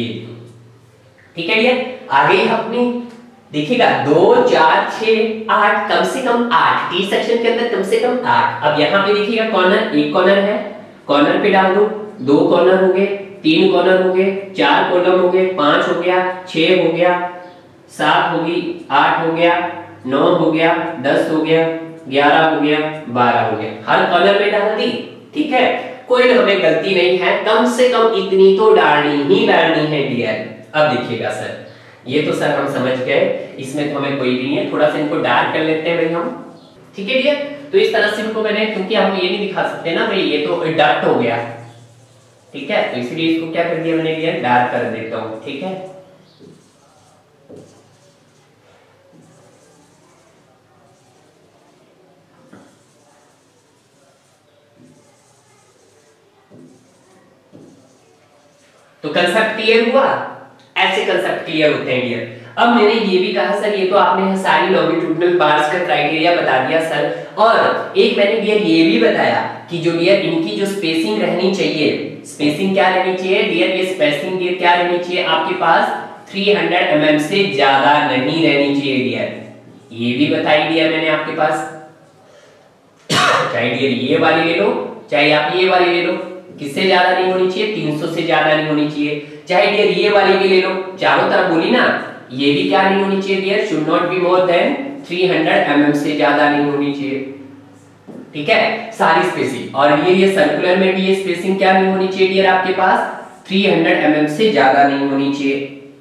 ठीक है डियर। आगे अपनी देखिएगा, दो, चार, छह, आठ, कम से कम आठ, टी सेक्शन के अंदर कम से कम आठ। अब यहाँ पे देखिएगा कॉर्नर, एक कॉर्नर है, कॉर्नर पे डाल दो, दो कॉर्नर हो गए, तीन कॉर्नर हो गए, चार कॉर्नर हो गए, पांच हो गया, छह हो गया, सात होगी, आठ हो गया, नौ हो गया, दस हो गया, ग्यारह हो गया, बारह हो गया, हर कॉर्नर में डाल दी, ठीक है, कोई हमें गलती नहीं है, कम से कम इतनी तो डालनी ही डालनी है डियर। अब देखिएगा सर, ये तो सर हम समझ गए, इसमें तो हमें कोई भी नहीं है, थोड़ा सा इनको डार्क कर लेते हैं भाई हम, ठीक है डियर। तो इस तरह से इनको मैंने, क्योंकि हम ये नहीं दिखा सकते ना भाई, ये तो डार्क हो गया, ठीक है, तो इसलिए इसको क्या कर दिया मैंने डियर, डार्क कर देता हूं, ठीक है। तो कंसेप्ट क्लियर हुआ, ऐसे कंसेप्ट क्लियर होते हैं डियर। अब मैंने ये भी कहा सर, ये तो आपने सारी लॉन्गिट्यूडिनल बार्स का क्राइटेरिया बता दिया सर, और एक मैंने डियर ये भी बताया कि जो डियर इनकी जो स्पेसिंग रहनी चाहिए, स्पेसिंग क्या रहनी चाहिए डियर, ये स्पेसिंग डियर क्या रहनी चाहिए आपके पास, तीन सौ एम एम से ज्यादा नहीं रहनी चाहिए डियर, ये भी बताई दिया मैंने आपके पास। चाहे डियर ये वाली ले लो, चाहे आप ये वाली ले लो, किससे ज्यादा नहीं होनी चाहिए, तीन सौ से ज्यादा नहीं होनी चाहिए। चाहे डियर ये वाली भी ले लो, चारों तरफ बोली ना, ये भी क्या नहीं होनी चाहिए dear, should not be more than तीन सौ एम एम से ज्यादा नहीं होनी चाहिए, ठीक है, सारी स्पेसिंग। और ये ये सर्कुलर में भी ये स्पेसिंग क्या नहीं होनी चाहिए डियर आपके पास, तीन सौ एम एम से ज्यादा नहीं होनी चाहिए।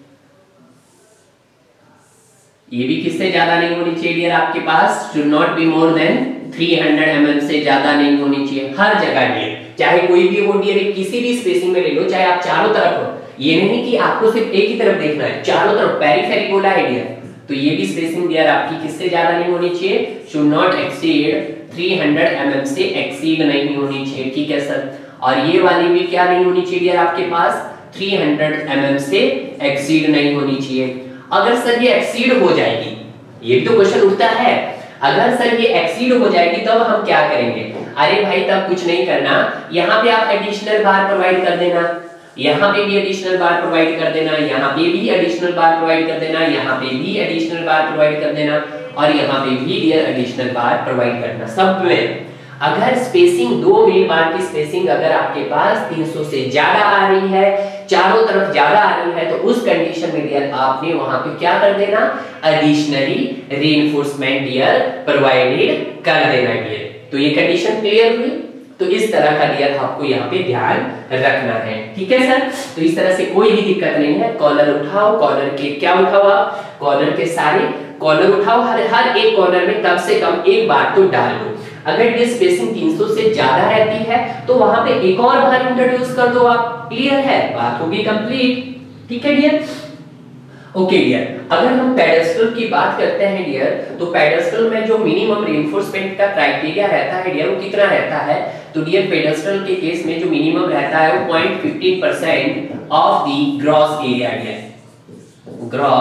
ये भी किससे ज्यादा नहीं होनी चाहिए डियर आपके पास, should not be more than तीन सौ एम एम से ज्यादा नहीं होनी चाहिए, हर जगह डियर, चाहे कोई भी हो डियर, किसी भी स्पेसिंग में ले लो, चाहे आप चारों तरफ हो, ये नहीं कि आपको सिर्फ एक ही तरफ देखना है, चारों तरफ पेरिफेरी बोला है डियर, तो ये भी स्पेसिंग डियर आपकी किससे ज्यादा नहीं होनी चाहिए, शुड नॉट एक्सीड तीन सौ एम एम से एक्सीड नहीं होनी चाहिए, ठीक है सर। और ये वाली भी क्या नहीं होनी चाहिए डियर आपके पास, तीन सौ एम एम से एक्सीड नहीं होनी चाहिए। अगर सर ये एक्सीड हो जाएगी, ये भी तो क्वेश्चन उठता है, अगर सर ये एक्सीड हो जाएगी तब हम क्या करेंगे, अरे भाई तब कुछ नहीं करना, यहाँ पे आप एडिशनल बार प्रोवाइड कर देना, यहाँ पे भी एडिशनल बार प्रोवाइड कर देना, यहाँ पे भी एडिशनल बार प्रोवाइड कर देना, यहाँ पे भी एडिशनल बार प्रोवाइड कर देना, और यहाँ पे भी डियर एडिशनल बार प्रोवाइड करना। सब में अगर स्पेसिंग, दो मिली बार की स्पेसिंग अगर आपके पास तीन सौ से ज्यादा आ रही है, चारों तरफ ज्यादा आ रही है, तो उस कंडीशन में डियर आपने वहां पे क्या कर देना, एडिशनली रीइंफोर्समेंट डियर प्रोवाइडेड कर देना डियर। तो ये कंडीशन क्लियर हुई, तो इस तरह का डियर आपको यहाँ पे ध्यान रखना है, ठीक है सर। तो इस तरह से कोई भी दिक्कत नहीं है, कॉर्नर उठाओ, कॉर्नर के क्या उठाओ आप, कॉर्नर के सारे कॉर्नर उठाओ, हर हर एक कॉर्नर में कम से कम एक बार तो डाल लो। अगर ये स्पेसिंग तीन सौ से ज्यादा रहती है तो वहां पे एक और बार इंट्रोड्यूस कर दो आप, क्लियर है, बात होगी कंप्लीट, ठीक है डियर। ओके डियर, अगर हम पेडेस्टल की बात करते हैं डियर, तो पेडेस्टल में जो मिनिमम रीइंफोर्समेंट का क्राइटेरिया रहता है डियर, वो कितना रहता है, तो डियर पेडेस्टल के केस में जो मिनिमम रहता है वो zero point one five percent of the gross area dear, gross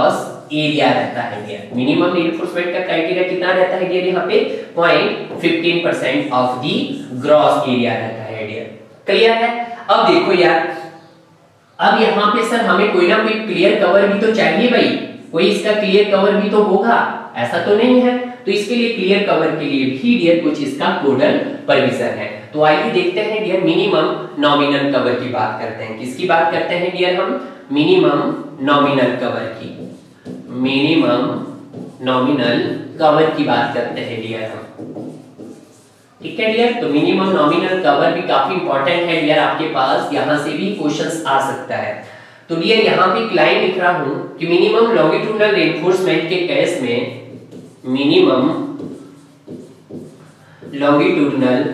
area रहता है डियर। मिनिमम रीइंफोर्समेंट का क्राइटेरिया कितना रहता है डियर, यहाँ पे point fifteen percent of the gross area रहता है डियर। क्लियर है? अब देखो यार, अब यहाँ पे सर हमें कोई ना कोई क्लियर कवर भी तो चाहिए भाई, कोई इसका क्लियर कवर भी तो होगा, ऐसा तो नहीं है। तो इसके लिए क्लियर कवर के लिए भी डियर कुछ इसका कोडल परमिशन है। तो आइए देखते हैं डियर मिनिमम नॉमिनल कवर की बात करते हैं। किसकी बात करते हैं डियर हम? मिनिमम नॉमिनल कवर की, मिनिमम नॉमिनल कवर की बात करते हैं डियर हम। ठीक है डियर, तो मिनिमम नॉमिनल कवर भी काफी इंपॉर्टेंट है डियर, आपके पास यहां से भी क्वेश्चंस आ सकता है। तो डियर यहां पे एक लाइन लिख रहा हूं कि मिनिमम लॉन्गिट्यूडनल रीइंफोर्समेंट के केस में मिनिमम लॉन्गिट्यूडनल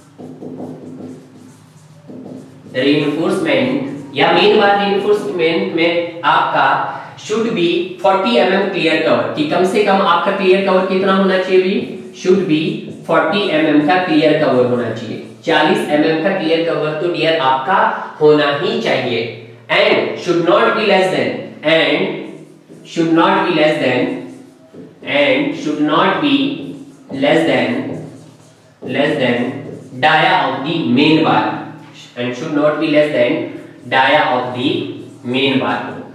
रीइंफोर्समेंट या मेन बार रीइंफोर्समेंट में आपका should be forty m M clear cover, कि कम से कम आपका क्लियर कवर कितना होना चाहिए भी? Should be forty m m का क्लियर कवर होना चाहिए। चालीस एम एम का क्लियर कवर तो डियर आपका होना ही चाहिए। And should not be less than, and should not be less than and should not be less than less than dia of the main bar, and should not be less than dia of the main bar।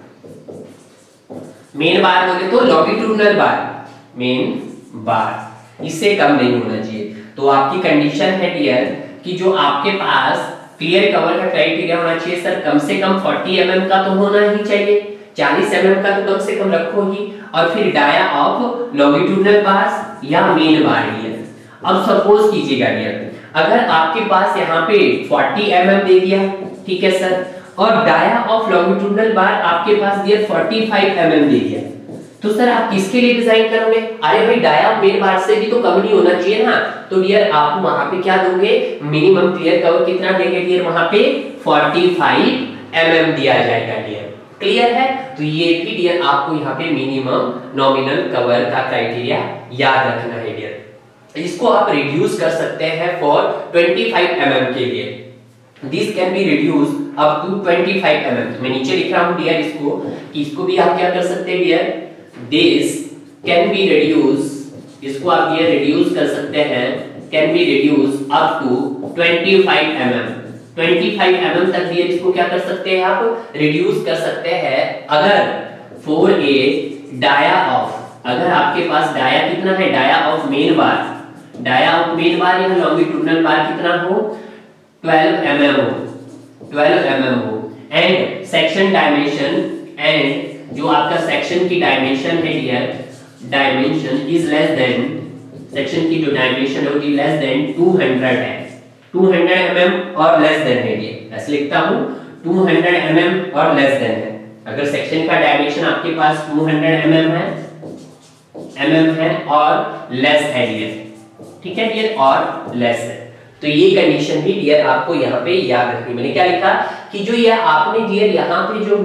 Main bar बोले तो longitudinal बार, main बार, इससे कम नहीं होना चाहिए। तो आपकी condition है dear कि जो आपके पास क्लियर कवर का क्राइटेरिया होना चाहिए सर, कम से कम फोर्टी एम एम का तो होना ही चाहिए, चालीस एम एम का तो कम से कम रखो ही, और फिर डाया ऑफ लॉन्गिट्यूडनल बार्स या मेन बार डियर। अब सपोज कीजिएगा डियर, अगर आपके पास यहाँ पे फोर्टी एम एम दे दिया, ठीक है सर, और डाया ऑफ लॉन्गिट्यूडनल बार आपके पास dear forty five m m दे दिया, तो सर आप किसके लिए डिजाइन करोगे? अरे भाई डाया ऑफ मेन बार से भी तो कम नहीं होना चाहिए ना। तो डियर आप वहां पे क्या दोगे? मिनिमम क्लियर कवर कितना देंगे डियर? वहां पे फोर्टी फाइव एम एम दिया जाएगा डियर। क्लियर है? तो ये भी डियर आपको यहाँ पे मिनिमम नॉमिनल कवर का क्राइटेरिया याद रखना है डियर। इसको आप रिड्यूस कर सकते हैं for twenty five m m के लिए। This can be reduce up to twenty five m m. मैं नीचे लिख रहा हूं डियर इसको, कि इसको भी आप क्या कर सकते हैं dear? This can be reduce, इसको आप डियर रिड्यूस कर सकते हैं, can be reduce up to twenty five m m. Twenty five m m तक डियर इसको क्या कर सकते हैं? आप रिड्यूस कर सकते हैं अगर फॉर ए डाया ऑफ, अगर आपके पास डाया कितना है? Dia of main bar, dia of main bar या लॉन्गिट्यूडनल बार कितना हो? ट्वेल्व एम एम हो, ट्वेल्व एम एम हो, एंड सेक्शन डायमेंशन, एंड जो आपका सेक्शन की डायमेंशन है dear, dimension is less than, section की जो डायमेंशन होगी लेस देन टू हंड्रेड है, टू हंड्रेड एम एम और लेस देन है डियर। ऐसे लिखता हूं टू हंड्रेड एम एम और लेस देन है। अगर सेक्शन का डायमेंशन आपके पास टू हंड्रेड एम एम है, एम एम है और लेस है डियर, ठीक है डियर, और लेस है, तो ये कंडीशन भी डियर आपको यहाँ पे याद रखनी। मैंने क्या लिखा कि जो ये आपने डियर यहाँ पे जो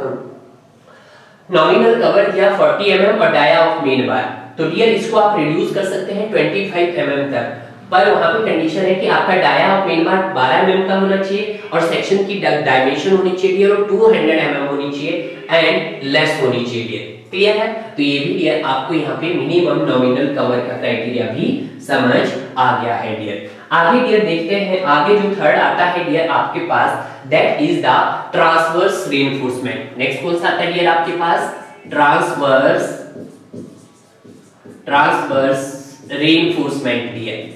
नॉमिनल कवर किया फोर्टी एम एम और डाया ऑफ मेन बार, तो डियर इसको आप रिड्यूस कर सकते हैं ट्वेंटी फाइव एम एम तक, पर वहां पे कंडीशन है कि आपका डाया ऑफ मेन बार बारह एम एम का होना चाहिए और सेक्शन की डायमेंशन होनी चाहिए और टू हंड्रेड एम एम होनी चाहिए एंड लेस होनी चाहिए। क्लियर है? तो ये भी डियर आपको यहाँ पे मिनिमम नॉमिनल कवर का क्राइटेरिया भी समझ आ गया है डियर। आगे डियर देखते हैं, आगे जो थर्ड आता है डियर आपके पास, that is the transverse reinforcement. Next कौन सा आता है डियर आपके पास? Transverse, transverse reinforcement dear,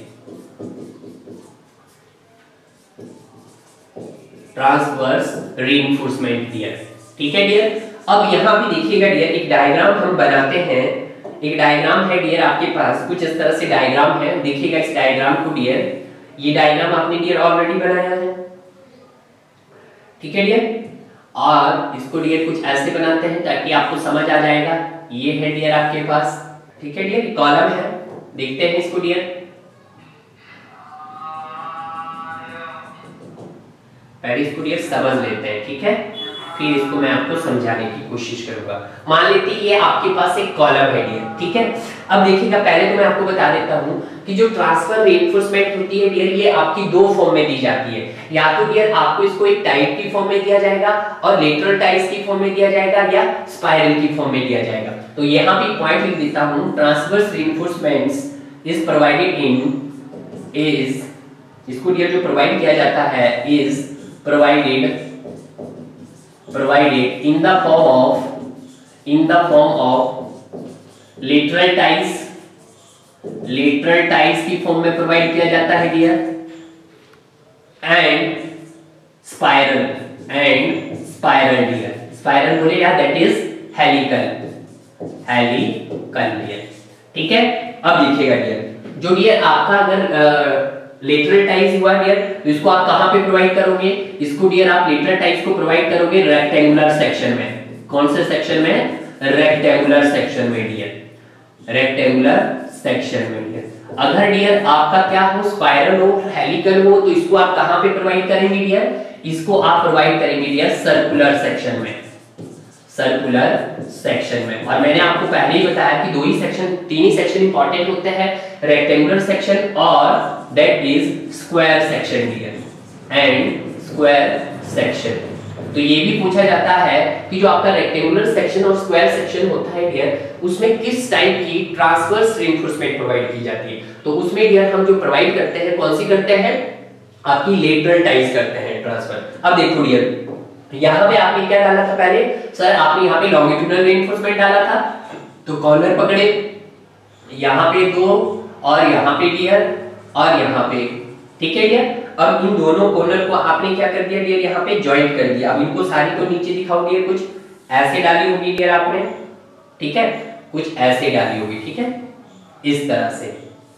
transverse reinforcement dear. ठीक है डियर, अब यहां भी देखिएगा डियर एक डायग्राम हम बनाते हैं, एक डायग्राम है डियर आपके पास, कुछ इस तरह से डायग्राम है, देखिएगा इस डायग्राम को डियर, ये डायग्राम आपने डियर ऑलरेडी बनाया है, ठीक है डियर, और इसको डियर कुछ ऐसे बनाते हैं ताकि आपको समझ आ जाएगा। ये है डियर आपके पास, ठीक है डियर, कॉलम है, देखते हैं इसको डियर, पहले इसको डियर समझ लेते हैं, ठीक है, फिर इसको मैं आपको समझाने की कोशिश करूंगा। मान लेते ये आपके पास एक कॉलम है डियर, ठीक है। अब देखिएगा, पहले तो मैं आपको बता देता हूं कि जो ट्रांसफर रीइंफोर्समेंट होती है डियर, ये आपकी दो फॉर्म में दी जाती है। या तो डियर आपको इसको एक टाइप की फॉर्म में दिया जाएगा और लेटरल टाइप्स की फॉर्म में दिया जाएगा या स्पाइरल की फॉर्म में दिया जाएगा। तो यहां पे पॉइंट लिख देता हूं, transverse reinforcements is provided in is इसको डियर जो प्रोवाइड किया जाता है is provided provided in the form of in the form of lateral ties lateral ties की फॉर्म में प्रोवाइड किया जाता है dear and spiral and spiral dear spiral बोले या that is helical helical dear, ठीक है। अब देखिएगा डियर, जो डियर आपका अगर लेटरल टाइज हुआ डियर, तो इसको आप कहां पे प्रोवाइड करोगे? इसको डियर आप लेटरल टाइज को प्रोवाइड करोगे रेक्टेंगुलर सेक्शन में। कौन से सेक्शन में? रेक्टेंगुलर सेक्शन में डियर, रेक्टेंगुलर सेक्शन में डियर। अगर डियर आपका क्या हो, स्पाइरल हो, हेलिकल हो, तो इसको आप कहां पे प्रोवाइड करेंगे डियर? इसको आप प्रोवाइड करेंगे डियर सर्कुलर सेक्शन में, सर्कुलर सेक्शन में। और मैंने आपको पहले ही बताया कि दो ही सेक्शन, तीन ही सेक्शन इंपॉर्टेंट होते हैं, रेक्टेंगुलर सेक्शन और that is square section dear and square section. तो ये भी पूछा जाता है कि जो आपका रेक्टेंगुलर सेक्शन और स्क्वायर सेक्शन होता है डियर, उसमें किस टाइप की ट्रांसवर्स रीइंफोर्समेंट प्रोवाइड की जाती है। तो उसमें डियर हम जो प्रोवाइड करते हैं, कौन सी करते हैं? आपकी लेटरल टाइज करते हैं ट्रांसफर। अब देखो डियर, यहां पे आपने क्या डाला था पहले? सर आपने यहां पे लॉन्गिट्यूडनल रीइंफोर्समेंट डाला था, तो कॉर्नर पकड़े यहां पे दो और यहां पे डियर और यहां पे, ठीक है डियर। अब इन दोनों कॉर्नर को आपने क्या कर दिया डियर? यहां पे जॉइंट कर दिया। अब इनको सारी को नीचे दिखाओ डियर, कुछ ऐसे डाली होगी डियर आपने, ठीक है, कुछ ऐसे डाली होगी, ठीक है, इस तरह से।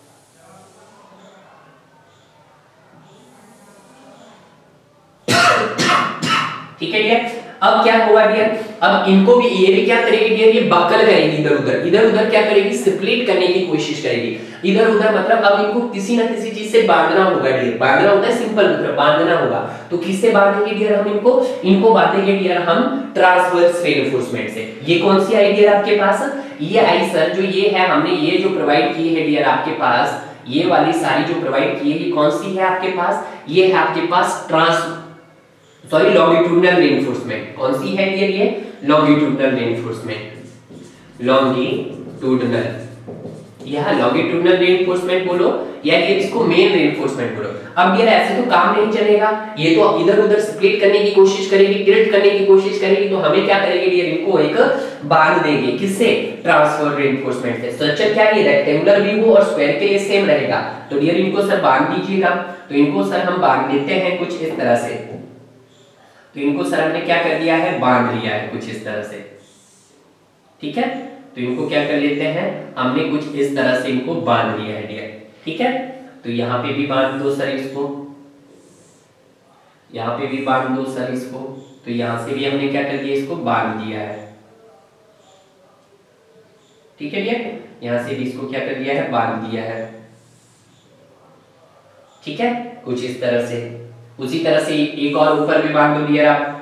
ठीक है डियर। अब क्या होगा डियर? अब इनको भी, ये भी क्या करेगी डियर? ये बकल करेगी इधर उधर, इधर उधर क्या करेगी? स्प्लिट करने की कोशिश करेगी इधर उधर। मतलब अब इनको किसी ना किसी चीज से बांधना होगा डियर। बांधना होता है सिंपल मतलब बांधना होगा। तो किससे बांधेंगे डियर हम इनको? इनको बांधेंगे डियर हम ट्रांसवर्स रीइंफोर्समेंट से। ये कौन सी आई डियर आपके पास? ये आई सर, जो ये है हमने ये जो प्रोवाइड की है डियर आपके पास, ये वाली सारी जो प्रोवाइड की है, ये कौन सी है आपके पास? ये है आपके पास ट्रांस सॉरी लॉन्गिट्यूडनल रीइंफोर्समेंट। कौन सी है डियर? ये लॉन्गिट्यूडनल रीइंफोर्समेंट, लॉन्गिट्यूडनल, यह लॉन्गिट्यूडनल रीइंफोर्समेंट बोलो या ये इसको मेन रीइंफोर्समेंट बोलो। अब डियर ऐसे तो काम नहीं चलेगा, ये तो इधर उधर स्प्लिट करने की कोशिश करेगी, टिल्ट करने की कोशिश करेगी। तो हमें क्या करेंगे डियर? इनको एक बांध देंगे, किससे? ट्रांसफर रीइंफोर्समेंट से। स्ट्रक्चर क्या है? रेक्टेंगुलर भी हो और स्क्वायर के लिए सेम रहेगा। तो डियर इनको सर बांध दीजिएगा। तो इनको सर हम बांध देते हैं कुछ इस तरह से। तो इनको सर हमने क्या कर दिया है? बांध लिया है कुछ इस तरह से, ठीक है। तो इनको क्या कर लेते हैं? हमने कुछ इस तरह से इनको बांध लिया है डियर, ठीक है। तो यहां पे भी बांध दो सर इसको, यहां पे भी बांध दो सर इसको। तो यहां से भी हमने क्या कर दिया? इसको बांध दिया है, ठीक है डियर। यहां से भी इसको क्या कर दिया है? बांध दिया है, ठीक है, कुछ इस तरह से। उसी तरह से एक और ऊपर भी बांध दो डियर आप।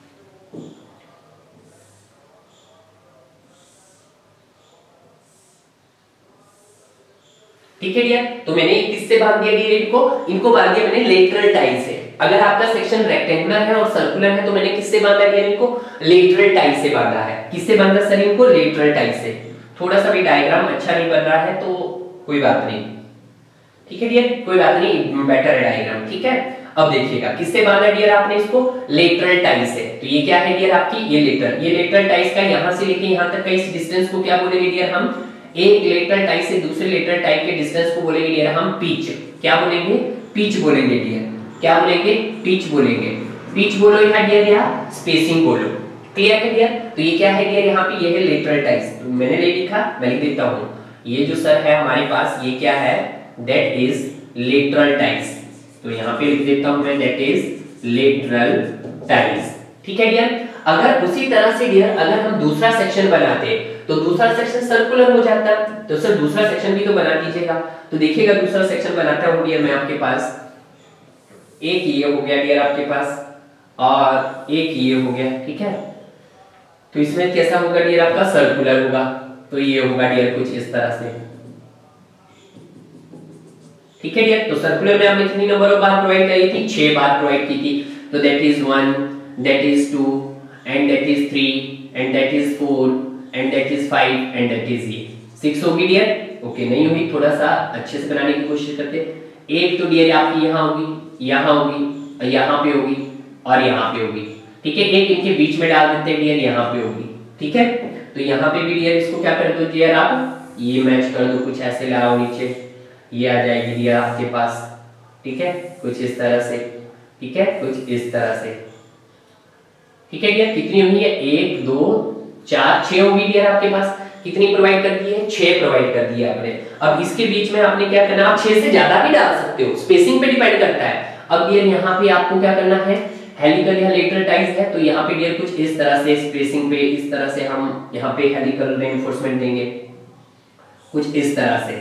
ठीक है डियर। तो मैंने किससे बांध दिया डियर? इनको इनको बांध दिया मैंने लेटरल टाई से। अगर आपका सेक्शन रेक्टेंगुलर है और सर्कुलर है तो मैंने किससे बांधा डियर? इनको लेटरल टाई से बांधा है। किससे बांधा सर? इनको लेटरल टाई से। थोड़ा सा भी डायग्राम अच्छा नहीं बन रहा है तो कोई बात नहीं, ठीक है डियर, कोई बात नहीं, बेटर है डायग्राम, ठीक है। अब देखिएगा किससे बांधा डियर आपने इसको? लेटरल टाई से। तो ये क्या है डियर आपकी? ये लेटरल, ये लेटरल टाइज का यहां से लेके यहां तक का इस डिस्टेंस को क्या बोलेंगे डियर? हम एक लेटरल टाई से दूसरे लेटरल टाई के डिस्टेंस को बोलेंगे डियर हम पिच। क्या बोलेंगे? पिच बोलेंगे डियर। क्या बोलेंगे? पिच बोलेंगे। पिच बोलो यहाँ डियर या स्पेसिंग बोलो, क्लियर है डियर। तो ये क्या है डियर? यहाँ पे ये है लेटरल टाइज। तो मैंने ले लिखा, मैं लिख देता हूँ। ये जो सर है हमारे पास, ये क्या है? That is lateral ties. तो यहाँ पे लिख देता हूँ मैं, दैट इज लेटरल टाइज, ठीक है डियर। अगर उसी तरह से डियर अगर हम दूसरा सेक्शन बनाते तो दूसरा सेक्शन सर्कुलर हो जाता। तो सर दूसरा सेक्शन भी तो बना दीजिएगा। तो देखिएगा दूसरा सेक्शन बनाता हूं डियर मैं आपके पास। एक ये हो गया डियर आपके पास, और एक ये हो गया, ठीक है। तो इसमें कैसा होगा डियर आपका, सर्कुलर होगा। तो ये होगा डियर कुछ इस तरह से, ठीक है डियर। तो सर्कुलर में आपने कितनी नंबर ऑफ बार प्रोवाइड करी थी, छह बार प्रोवाइड की थी। तो that is one, that is two, and that is three, and that is four, and that is five, and that is ये सिक्स होगी डियर। ओके, नहीं हुई, थोड़ा सा अच्छे से बनाने की कोशिश करते। एक तो डियर आपकी यहाँ होगी, यहाँ होगी, यहाँ पे होगी और यहाँ पे होगी, ठीक है। एक इनके बीच में डाल देते हैं डियर, यहाँ पे होगी, ठीक है। तो यहाँ पे भी डियर इसको क्या कर दो डियर, आप ये मैच कर दो, कुछ ऐसे लाओ नीचे, ये आ जाएगी डियर आपके पास, ठीक है, कुछ इस तरह से, ठीक है, कुछ इस तरह से, ठीक है डियर। कितनी हुई है, एक दो चार छह होगी डियर आपके पास। कितनी प्रोवाइड कर दी है, छह प्रोवाइड कर दी है आपने। अब इसके बीच में आपने क्या करना, आप छह से ज्यादा भी डाल सकते हो, स्पेसिंग पे डिपेंड करता है। अब डियर यहाँ पे आपको क्या करना है, हेलिकल या लेटरल टाइज है, तो यहाँ पे डियर कुछ इस तरह से स्पेसिंग पे, इस तरह से हम यहाँ पे हेलिकल रेनफोर्समेंट देंगे, कुछ इस तरह से,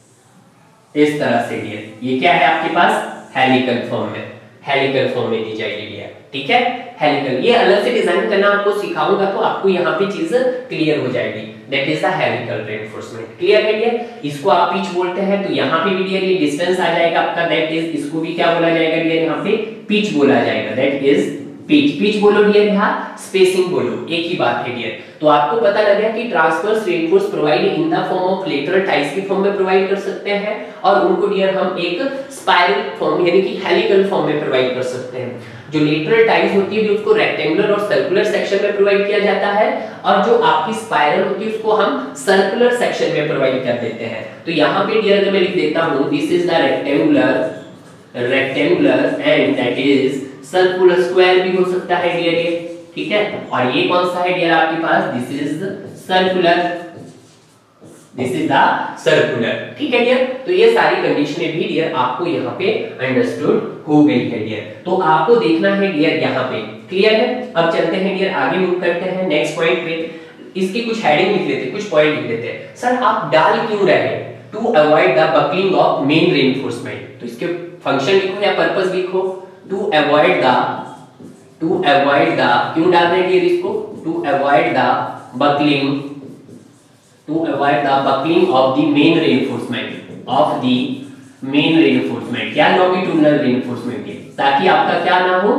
इस तरह से डियर। ये क्या है आपके पास, हेलिकल फॉर्म में, हेलिकल फॉर्म में दी जाएगी डियर, ठीक है। हेलिकल ये अलग से डिजाइन करना आपको सिखाऊंगा, तो आपको यहाँ पे चीज क्लियर हो जाएगी। That is the helical reinforcement, clear है डियर। इसको आप पिच बोलते हैं, तो यहाँ पे भी डियर ये डिस्टेंस आ जाएगा आपका, दैट इज, इसको भी क्या बोला जाएगा डियर, यहाँ पे पिच बोला जाएगा, दैट इज पिच। पिच बोलो डियर, यहाँ स्पेसिंग बोलो, एक ही बात है डियर। तो आपको पता लग गया कि transverse reinforce provide in the form of lateral ties की फॉर्म में प्रोवाइड कर सकते हैं, और उनको डियर हम एक स्पाइरल फॉर्म यानी कि हेलिकल फॉर्म में प्रोवाइड कर सकते हैं। जो लेटरल टाइज होती है उसको रेक्टेंगुलर और सर्कुलर सेक्शन में प्रोवाइड किया जाता है, और जो आपकी स्पाइरल होती है उसको हम सर्कुलर सेक्शन में प्रोवाइड कर देते हैं। तो यहाँ पे डियर अगर मैं लिख देता हूँ, this is the rectangular, rectangular and that is circular, square भी हो सकता है डियर ये, ठीक है। और ये कौन सा है डियर आपके पास, this is circular, this is the circular, ठीक है डियर। तो ये सारी कंडीशनें भी डियर आपको यहाँ पे अंडरस्टूड हो गई है डियर। तो आपको देखना है डियर यहाँ पे, क्लियर है। अब चलते हैं डियर, आगे मूव करते हैं नेक्स्ट पॉइंट पे। इसकी कुछ हेडिंग लिख लेते, कुछ पॉइंट लिख लेते हैं। सर आप डाल क्यों रहे, to avoid the buckling of main reinforcement, तो इसके फंक्शन लिखो या पर्पस लिखो, to avoid the, to avoid the, क्यों डाल रहे हैं डियर इसको, to avoid the buckling, to avoid the buckling of the main reinforcement, of the main reinforcement, क्या longitudinal reinforcement के, ताकि आपका क्या ना हो,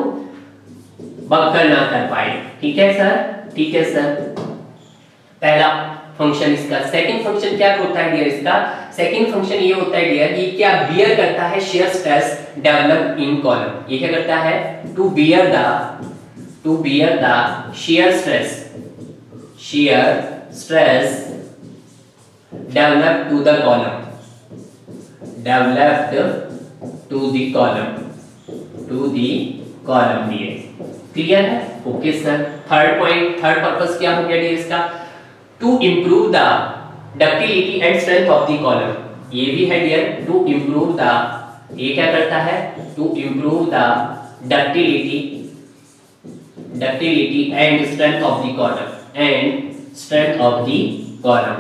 बक्कल ना कर पाए, ठीक है सर, ठीक है सर। पहला फंक्शन इसका। सेकंड फंक्शन क्या होता है डियर इसका, सेकंड फंक्शन ये होता है डियर, ये क्या बियर करता है shear stress develop in column, ये क्या करता है, to bear the, to bear the shear stress, shear stress developed to the column, developed to the column, to the column diye, clear है, okay sir. Third point, third purpose क्या हो गया dear इसका, to improve the ductility and strength of the column, ये भी है dear, to improve the, ये क्या करता है, to improve the ductility, ductility and strength of the column, and strength of the column,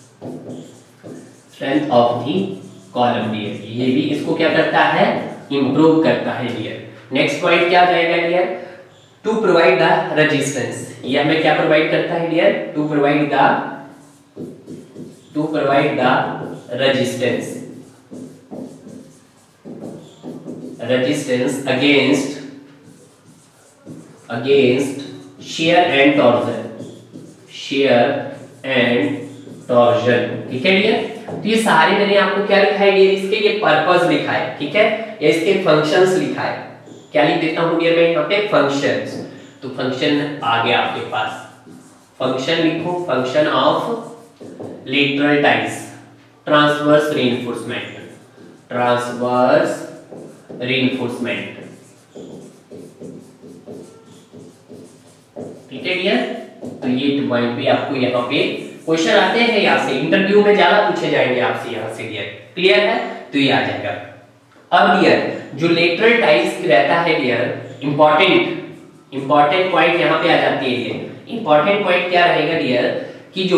strength of the column dear, ये भी इसको क्या करता है, इंप्रूव करता है डियर। नेक्स्ट पॉइंट क्या जाएगा dear, to provide the resistance, ये हमें क्या प्रोवाइड करता है dear, to provide the, to provide the resistance, resistance against, against shear and torsion, shear and torsion, ठीक है डियर। तो ये सारे मैंने आपको क्या लिखा है डियर, इसके ये पर्पस लिखा है, ठीक है, या इसके फंक्शंस लिखा है। क्या लिख देता हूं डियर मैं यहाँ पे, फंक्शंस। तो फंक्शन आ गया आपके पास, फंक्शन लिखो, function of lateral ties, transverse reinforcement, transverse reinforcement, ठीक है डियर। तो ये पॉइंट भी आपको यहाँ पे क्वेश्चन आते हैं, यहाँ से इंटरव्यू में ज्यादा पूछे जाएंगे आपसे यहाँ से डियर, क्लियर है। तो ये आ जाएगा। अब डियर जो लेटरल टाइज रहता है डियर, इंपॉर्टेंट इंपॉर्टेंट पॉइंट यहाँ पे आ जाती है डियर। इंपॉर्टेंट पॉइंट क्या रहेगा डियर, कि जो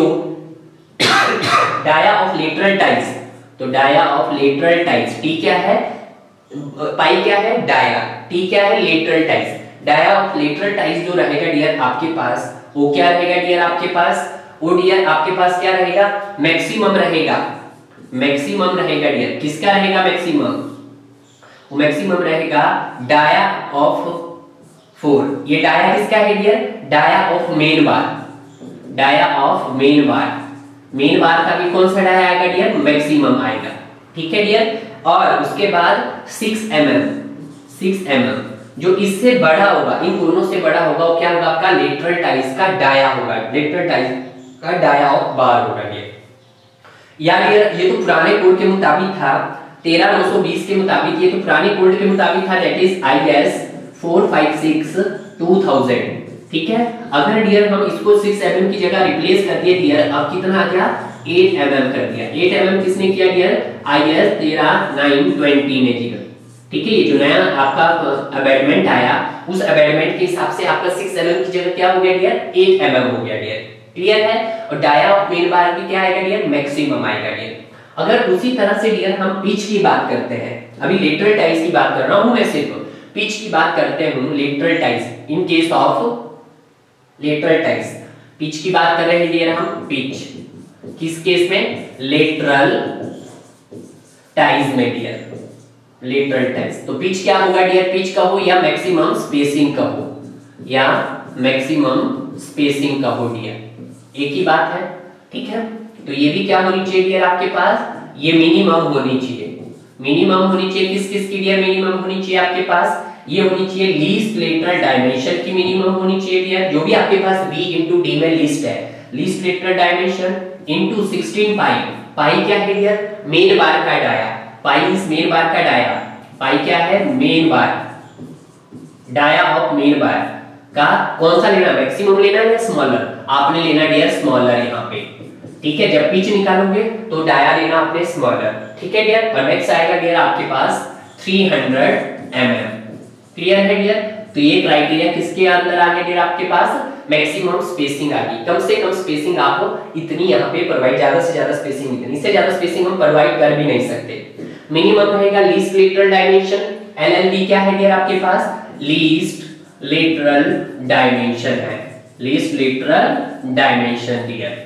डाया ऑफ लेटरल टाइज, तो dia of lateral ties, T क्या है, पाई क्या है डाया, टी क्या है lateral ties, dia of lateral ties जो रहेगा डियर आपके पास, वो क्या रहेगा डियर आपके पास, वो डियर आपके पास क्या रहेगा, मैक्सिमम रहेगा, मैक्सिमम रहेगा डियर, किसका रहेगा मैक्सिमम, वो मैक्सिमम रहेगा डाया ऑफ फोर। ये डाया किसका है dear, dia of main bar, dia of main bar, main bar का भी कौन सा डाया आएगा डियर, मैक्सिमम आएगा, ठीक है डियर। और उसके बाद six M M, six M M जो इससे बड़ा होगा, इन दोनों से बड़ा होगा, वो क्या होगा आपका लेटरल टाइज का डाया होगा, लेटरल टाइज का डाया ऑफ बार होगा ये। यार ये ये तो पुराने कोड के मुताबिक था, तेरह नौ सौ बीस के मुताबिक, ये तो पुराने कोड के मुताबिक था, that is I S four five six two thousand, ठीक है। अगर डियर हम इसको सिक्स एम एम की जगह रिप्लेस कर दिए डियर, अब कितना आ गया, एट एम एम कर दिया। एट एम एम किसने किया डियर, आई एस तेरह नाइन ट्वेंटी ने जी, ठीक है। ये जो नया आपका अमेंडमेंट आया, उस अमेंडमेंट के हिसाब से आपका सिक्स एम एम की जगह क्या हो गया डियर, एट एम एम हो गया डियर, क्लियर है। और डाया ऑफ मेन बार भी क्या आएगा डियर, मैक्सिमम आएगा डियर। अगर उसी तरह से डियर हम पिच की बात करते हैं, अभी लेटरल टाइज की बात कर रहा हूं मैं, सिर्फ पिच की बात करते हैं, lateral ties, in case of lateral ties, pitch की बात कर रहे हैं डियर हम, पिच किस केस में, लेटरल टाइज में डियर, लेटरल टाइज। तो पिच क्या होगा डियर, पिच कहो या मैक्सिमम स्पेसिंग कहो, या मैक्सिमम स्पेसिंग कहो डियर, एक ही बात है, ठीक है। तो ये भी क्या होनी चाहिए डियर आपके पास, ये मिनिमम होनी चाहिए, मिनिमम होनी चाहिए, किस किस की डियर मिनिमम होनी चाहिए आपके पास, ये होनी चाहिए लीस्ट लेटरल डायमेंशन की मिनिमम होनी चाहिए डियर, जो भी आपके पास b into d में लिस्ट है, least lateral dimension into sixteen pi, pi क्या है डियर, मेन बार का dia, pi is main bar का डाया, पाई क्या है, main bar, dia of main bar का कौन सा लेना, मैक्सिमम लेना है या स्मॉलर, आपने लेना डियर स्मॉलर यहाँ पे, ठीक है। जब पिच निकालोगे तो डाया लेना आपने स्मॉलर, ठीक है डियर। और नेक्स्ट आएगा डियर आपके पास three hundred M M, clear है डियर। तो ये क्राइटेरिया किसके अंदर आ गया डियर आपके पास, मैक्सिमम स्पेसिंग आ गई, कम से कम स्पेसिंग आप इतनी यहाँ पे प्रोवाइड, ज्यादा से ज्यादा स्पेसिंग इतनी, इससे ज्यादा स्पेसिंग हम प्रोवाइड कर भी नहीं सकते। मिनिमम रहेगा least lateral dimension, L L D क्या है डियर आपके पास, लीस्ट लेटरल डायमेंशन है, least lateral dimension dear,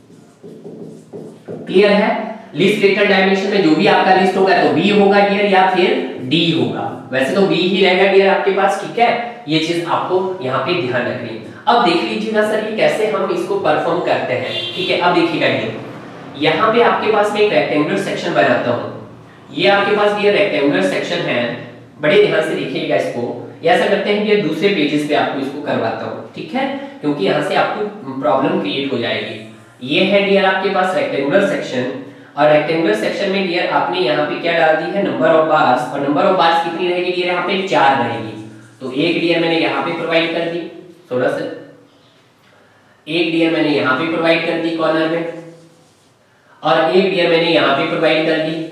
clear है। लीस्ट लेटरल डायमेंशन में जो भी आपका लिस्ट होगा तो b होगा डियर या फिर d होगा, वैसे तो b ही रहेगा डियर आपके पास, ठीक है। ये चीज आपको यहाँ पे ध्यान रखनी है। अब देख लीजिएगा सर ये कैसे हम इसको परफॉर्म करते हैं, ठीक है। अब देखिएगा डियर, यहाँ पे आपके पास मैं एक रेक्टेंगुलर सेक्शन बनाता हूँ, ये आपके पास डियर रेक्टेंगुलर सेक्शन है, बड़े ध्यान से देखिएगा इसको। ऐसा करते हैं डियर दूसरे पेजेस पे आपको इसको करवाता हूँ, ठीक है, क्योंकि यहाँ से आपको प्रॉब्लम क्रिएट हो जाएगी। ये है डियर आपके पास रेक्टेंगुलर सेक्शन, और रेक्टेंगुलर सेक्शन में डियर आपने यहाँ पे क्या डाल दी है, नंबर ऑफ बार्स, और नंबर ऑफ बार्स कितनी रहेगी डियर यहाँ पे, चार रहेगी। तो एक डियर मैंने यहाँ पे प्रोवाइड कर दी, थोड़ा सा एक डियर मैंने यहाँ पे प्रोवाइड कर दी कॉर्नर में, और एक डियर मैंने यहाँ पे प्रोवाइड कर दी,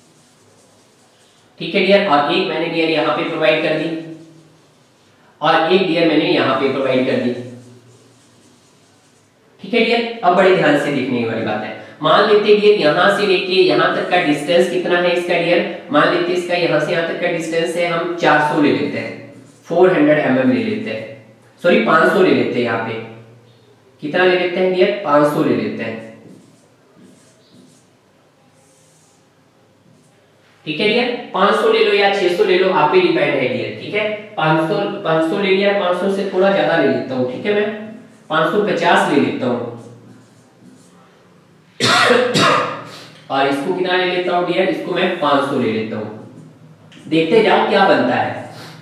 ठीक है डियर, और एक मैंने डियर यहाँ पे प्रोवाइड कर दी, और एक डियर मैंने यहाँ पे प्रोवाइड कर दी, ठीक है डियर। अब बड़े ध्यान से देखने वाली बात है, मान लेते हैं डियर यहाँ से लेके यहाँ तक का डिस्टेंस कितना है इसका डियर, मान लेते हैं इसका यहाँ से यहाँ तक का डिस्टेंस है हम चार सौ ले लेते हैं, फोर हंड्रेड एम एम ले लेते हैं, सॉरी पाँच सौ ले लेते हैं, यहाँ पे कितना ले लेते हैं डियर, पाँच सौ ले लेते हैं, ठीक है डियर। पाँच सौ ले लो या छह सौ ले लो, आप पे डिपेंड है डियर, ठीक है। पाँच सौ पाँच सौ ले लिया, पाँच सौ से थोड़ा ज्यादा ले लेता हूँ, ठीक है, मैं पाँच सौ पचास ले लेता हूँ, और इसको कितना ले लेता हूँ डियर, इसको मैं पाँच सौ ले लेता हूँ, देखते जाओ क्या बनता है।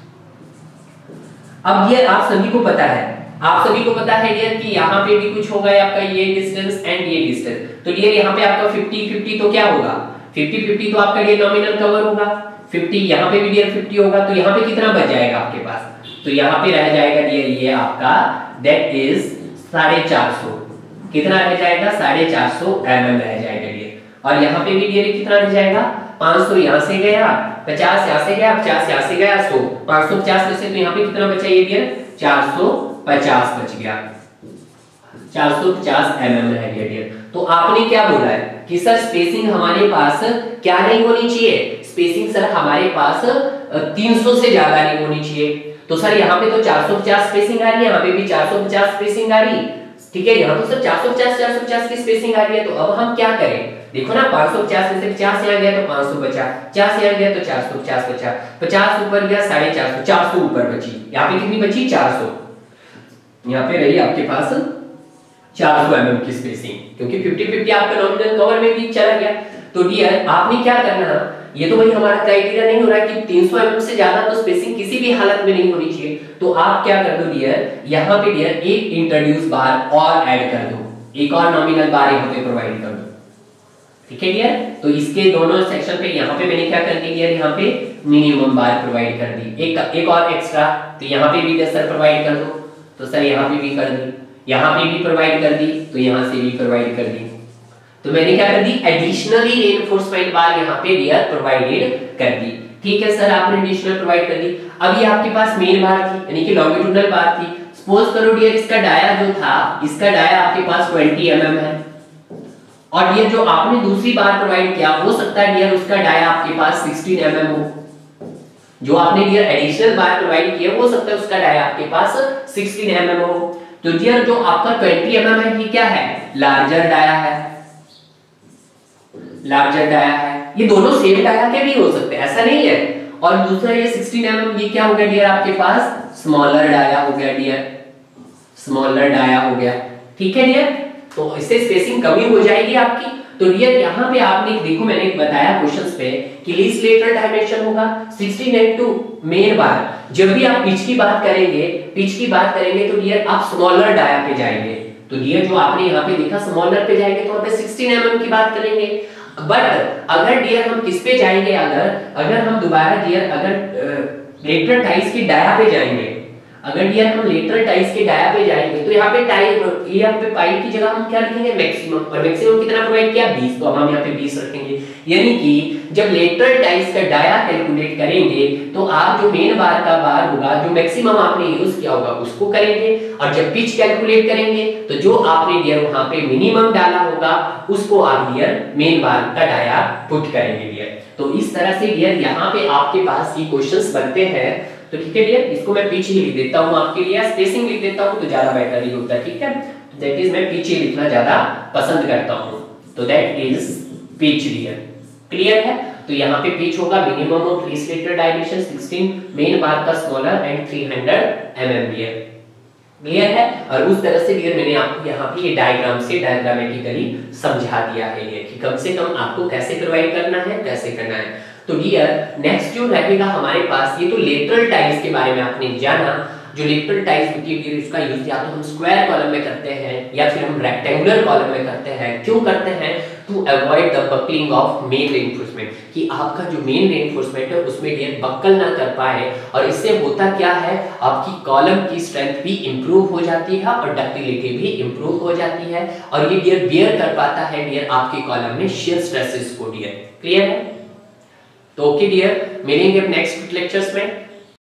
अब डियर आप सभी को पता है, आप सभी को पता है डियर कि यहाँ पे भी कुछ होगा आपका ये डिस्टेंस एंड ये डिस्टेंस, तो डियर यहाँ पे आपका फिफ्टी फिफ्टी तो क्या होगा, फिफ्टी फिफ्टी तो आपका ये नॉमिनल कवर होगा, फिफ्टी यहाँ पे भी डियर फिफ्टी होगा, तो यहाँ पे कितना बच जाएगा आपके पास, तो यहाँ पे रह जाएगा डियर ये आपका दैट इज साढ़े चार सौ, कितना रह जाएगा, साढ़े चार सौ एम एम रह जाएगा डियर। और यहाँ पे भी डियर कितना रह जाएगा, पाँच सौ यहाँ से गया, पचास यहाँ से गया, पचास यहाँ से गया, सौ, पाँच सौ पचास में से तो यहाँ पे कितना बचा ये डियर, चार सौ पचास बच गया, चार सौ पचास एम एम रह गया डियर। तो आपने क्या बोला है कि सर स्पेसिंग हमारे पास क्या नहीं होनी चाहिए, स्पेसिंग सर हमारे पास तीन सौ से ज्यादा नहीं होनी चाहिए। तो सर यहाँ पे तो चार सौ पचास स्पेसिंग आ रही है, यहाँ पे भी चार सौ पचास स्पेसिंग आ रही, ठीक है, यहाँ तो सर चार सौ पचास चार सौ पचास की स्पेसिंग आ रही है। तो अब हम क्या करें, देखो ना पाँच सौ पचास में से पचास यहाँ गया तो पाँच सौ बचा, पचास यहाँ गया तो चार सौ पचास बचा, पचास ऊपर गया साढ़े चार सौ, चार सौ ऊपर बची, यहाँ पे कितनी बची चार सौ, यहाँ पे रही आपके पास चार सौ एमएम की स्पेसिंग, क्योंकि फिफ्टी फिफ्टी आपका नॉमिनल कवर में भी चला गया। तो डियर आपने क्या करना है, ये तो भाई हमारा क्राइटेरिया नहीं हो रहा है कि तीन सौ एमएम से ज्यादा तो स्पेसिंग किसी भी हालत में नहीं होनी चाहिए, तो आप क्या कर दो डियर, यहाँ पे डियर एक इंट्रोड्यूस बार और ऐड कर दो, एक और नॉमिनल बार यहाँ पे प्रोवाइड कर दो, ठीक है डियर। तो इसके दोनों सेक्शन पे यहाँ पे मैंने क्या कर दी डियर, यहाँ पे मिनिमम बार प्रोवाइड कर दी, एक एक और एक्स्ट्रा, तो यहाँ पे भी सर प्रोवाइड कर दो, तो सर यहाँ पे भी कर दी, यहाँ पे भी प्रोवाइड कर दी, तो यहाँ से भी प्रोवाइड कर दी। तो मैंने क्या कर दी, एडिशनली रेनफोर्समेंट बार यहाँ पे डियर प्रोवाइडेड कर दी, ठीक है सर आपने एडिशनल प्रोवाइड कर दी। अब ये आपके पास मेन बार थी, यानी कि लॉन्गिट्यूडनल बार थी। सपोज करो डियर इसका डाया जो था, इसका डाया आपके पास बीस एमएम है, और डियर जो आपने दूसरी बार प्रोवाइड किया हो सकता है डियर उसका डाया आपके पास सोलह एमएम हो, जो आपने डियर एडिशनल बार प्रोवाइड किया हो सकता है उसका डाया आपके पास सोलह एमएम हो। तो डियर जो आपका बीस एमएम है ये क्या है, लार्जर डाया है, लार्जर डाया है, ये दोनों सेम डाया के भी हो सकते हैं, ऐसा नहीं है। और दूसरा ये सोलह एमएम ये क्या हो गया डियर आपके पास स्मॉलर डाया हो गया डियर, स्मॉलर डाया हो गया, ठीक है डियर। तो इससे स्पेसिंग कमी हो जाएगी आपकी। तो डियर यहाँ पे आपने देखो मैंने बताया क्वेश्चंस पे कि लीस्ट लेटरल डायमेंशन होगा सोलह इनटू मेन बार। जब भी आप पिच की बात करेंगे पिच की बात करेंगे तो डियर आप स्मॉलर डाया पे जाएंगे। तो डियर जो आपने यहाँ पे देखा स्मॉलर पे जाएंगे तो वहां पे सोलह एमएम की बात करेंगे। बट अगर डियर हम किस पे जाएंगे, अगर अगर हम दोबारा डियर अगर लेटरल टाइज के डाया पे जाएंगे, अगर डियर हम लेटरल टाइज के डाया पे जाएंगे तो यहाँ पे टाइप यहाँ पे पाई की जगह हम क्या लिखेंगे मैक्सिमम, और मैक्सिमम कितना प्रोवाइड किया बीस, तो हम यहाँ पे बीस रखेंगे। यानी कि जब लेटरल टाइज का डाया कैलकुलेट करेंगे तो आप जो मेन बार का बार होगा जो मैक्सिमम आपने यूज किया होगा उसको करेंगे, और जब पिच कैलकुलेट करेंगे तो जो आपने डियर वहां पे मिनिमम डाला होगा उसको आप डियर मेन बार का डाया पुट करेंगे डियर। तो इस तरह से डियर यहाँ पे आपके पास ये क्वेश्चंस बनते हैं। तो ठीक है डियर, इसको मैं पिच ही लिख देता हूँ आपके लिए, स्पेसिंग लिख देता हूँ तो ज्यादा बेटर ही होता है, ठीक है। दैट इज मैं पिच ही लिखना ज्यादा पसंद करता हूँ, तो that is pitch dear, clear है। तो यहाँ पे पिच होगा minimum of least lateral dimension सोलह, मेन बार का स्मॉलर एंड तीन सौ एमएम डियर, क्लियर है। और उस तरह से डियर मैंने आपको यहाँ पे ये डायग्राम से डायग्रामेटिकली समझा दिया है ये कि कम से कम आपको कैसे प्रोवाइड करना है, कैसे करना है। तो डियर नेक्स्ट जो रहेगा हमारे पास, ये तो लेटरल टाइज के बारे में आपने जाना। जो लेटरल टाइज होती है इसका यूज या तो हम स्क्वायर कॉलम में करते हैं या फिर हम रेक्टेंगुलर कॉलम में करते हैं। क्यों करते हैं, to avoid the buckling of main reinforcement, कि आपका जो मेन रेनफोर्समेंट है उसमें डियर बकल ना कर पाए, और इससे होता क्या है आपकी कॉलम की स्ट्रेंथ भी इंप्रूव हो जाती है और डक्टिलिटी भी इंप्रूव हो जाती है, और ये डियर बियर कर पाता है डियर आपके कॉलम में शियर स्ट्रेसेस को डियर, क्लियर है। तो ओके डियर, मिलेंगे अब नेक्स्ट लेक्चर्स में।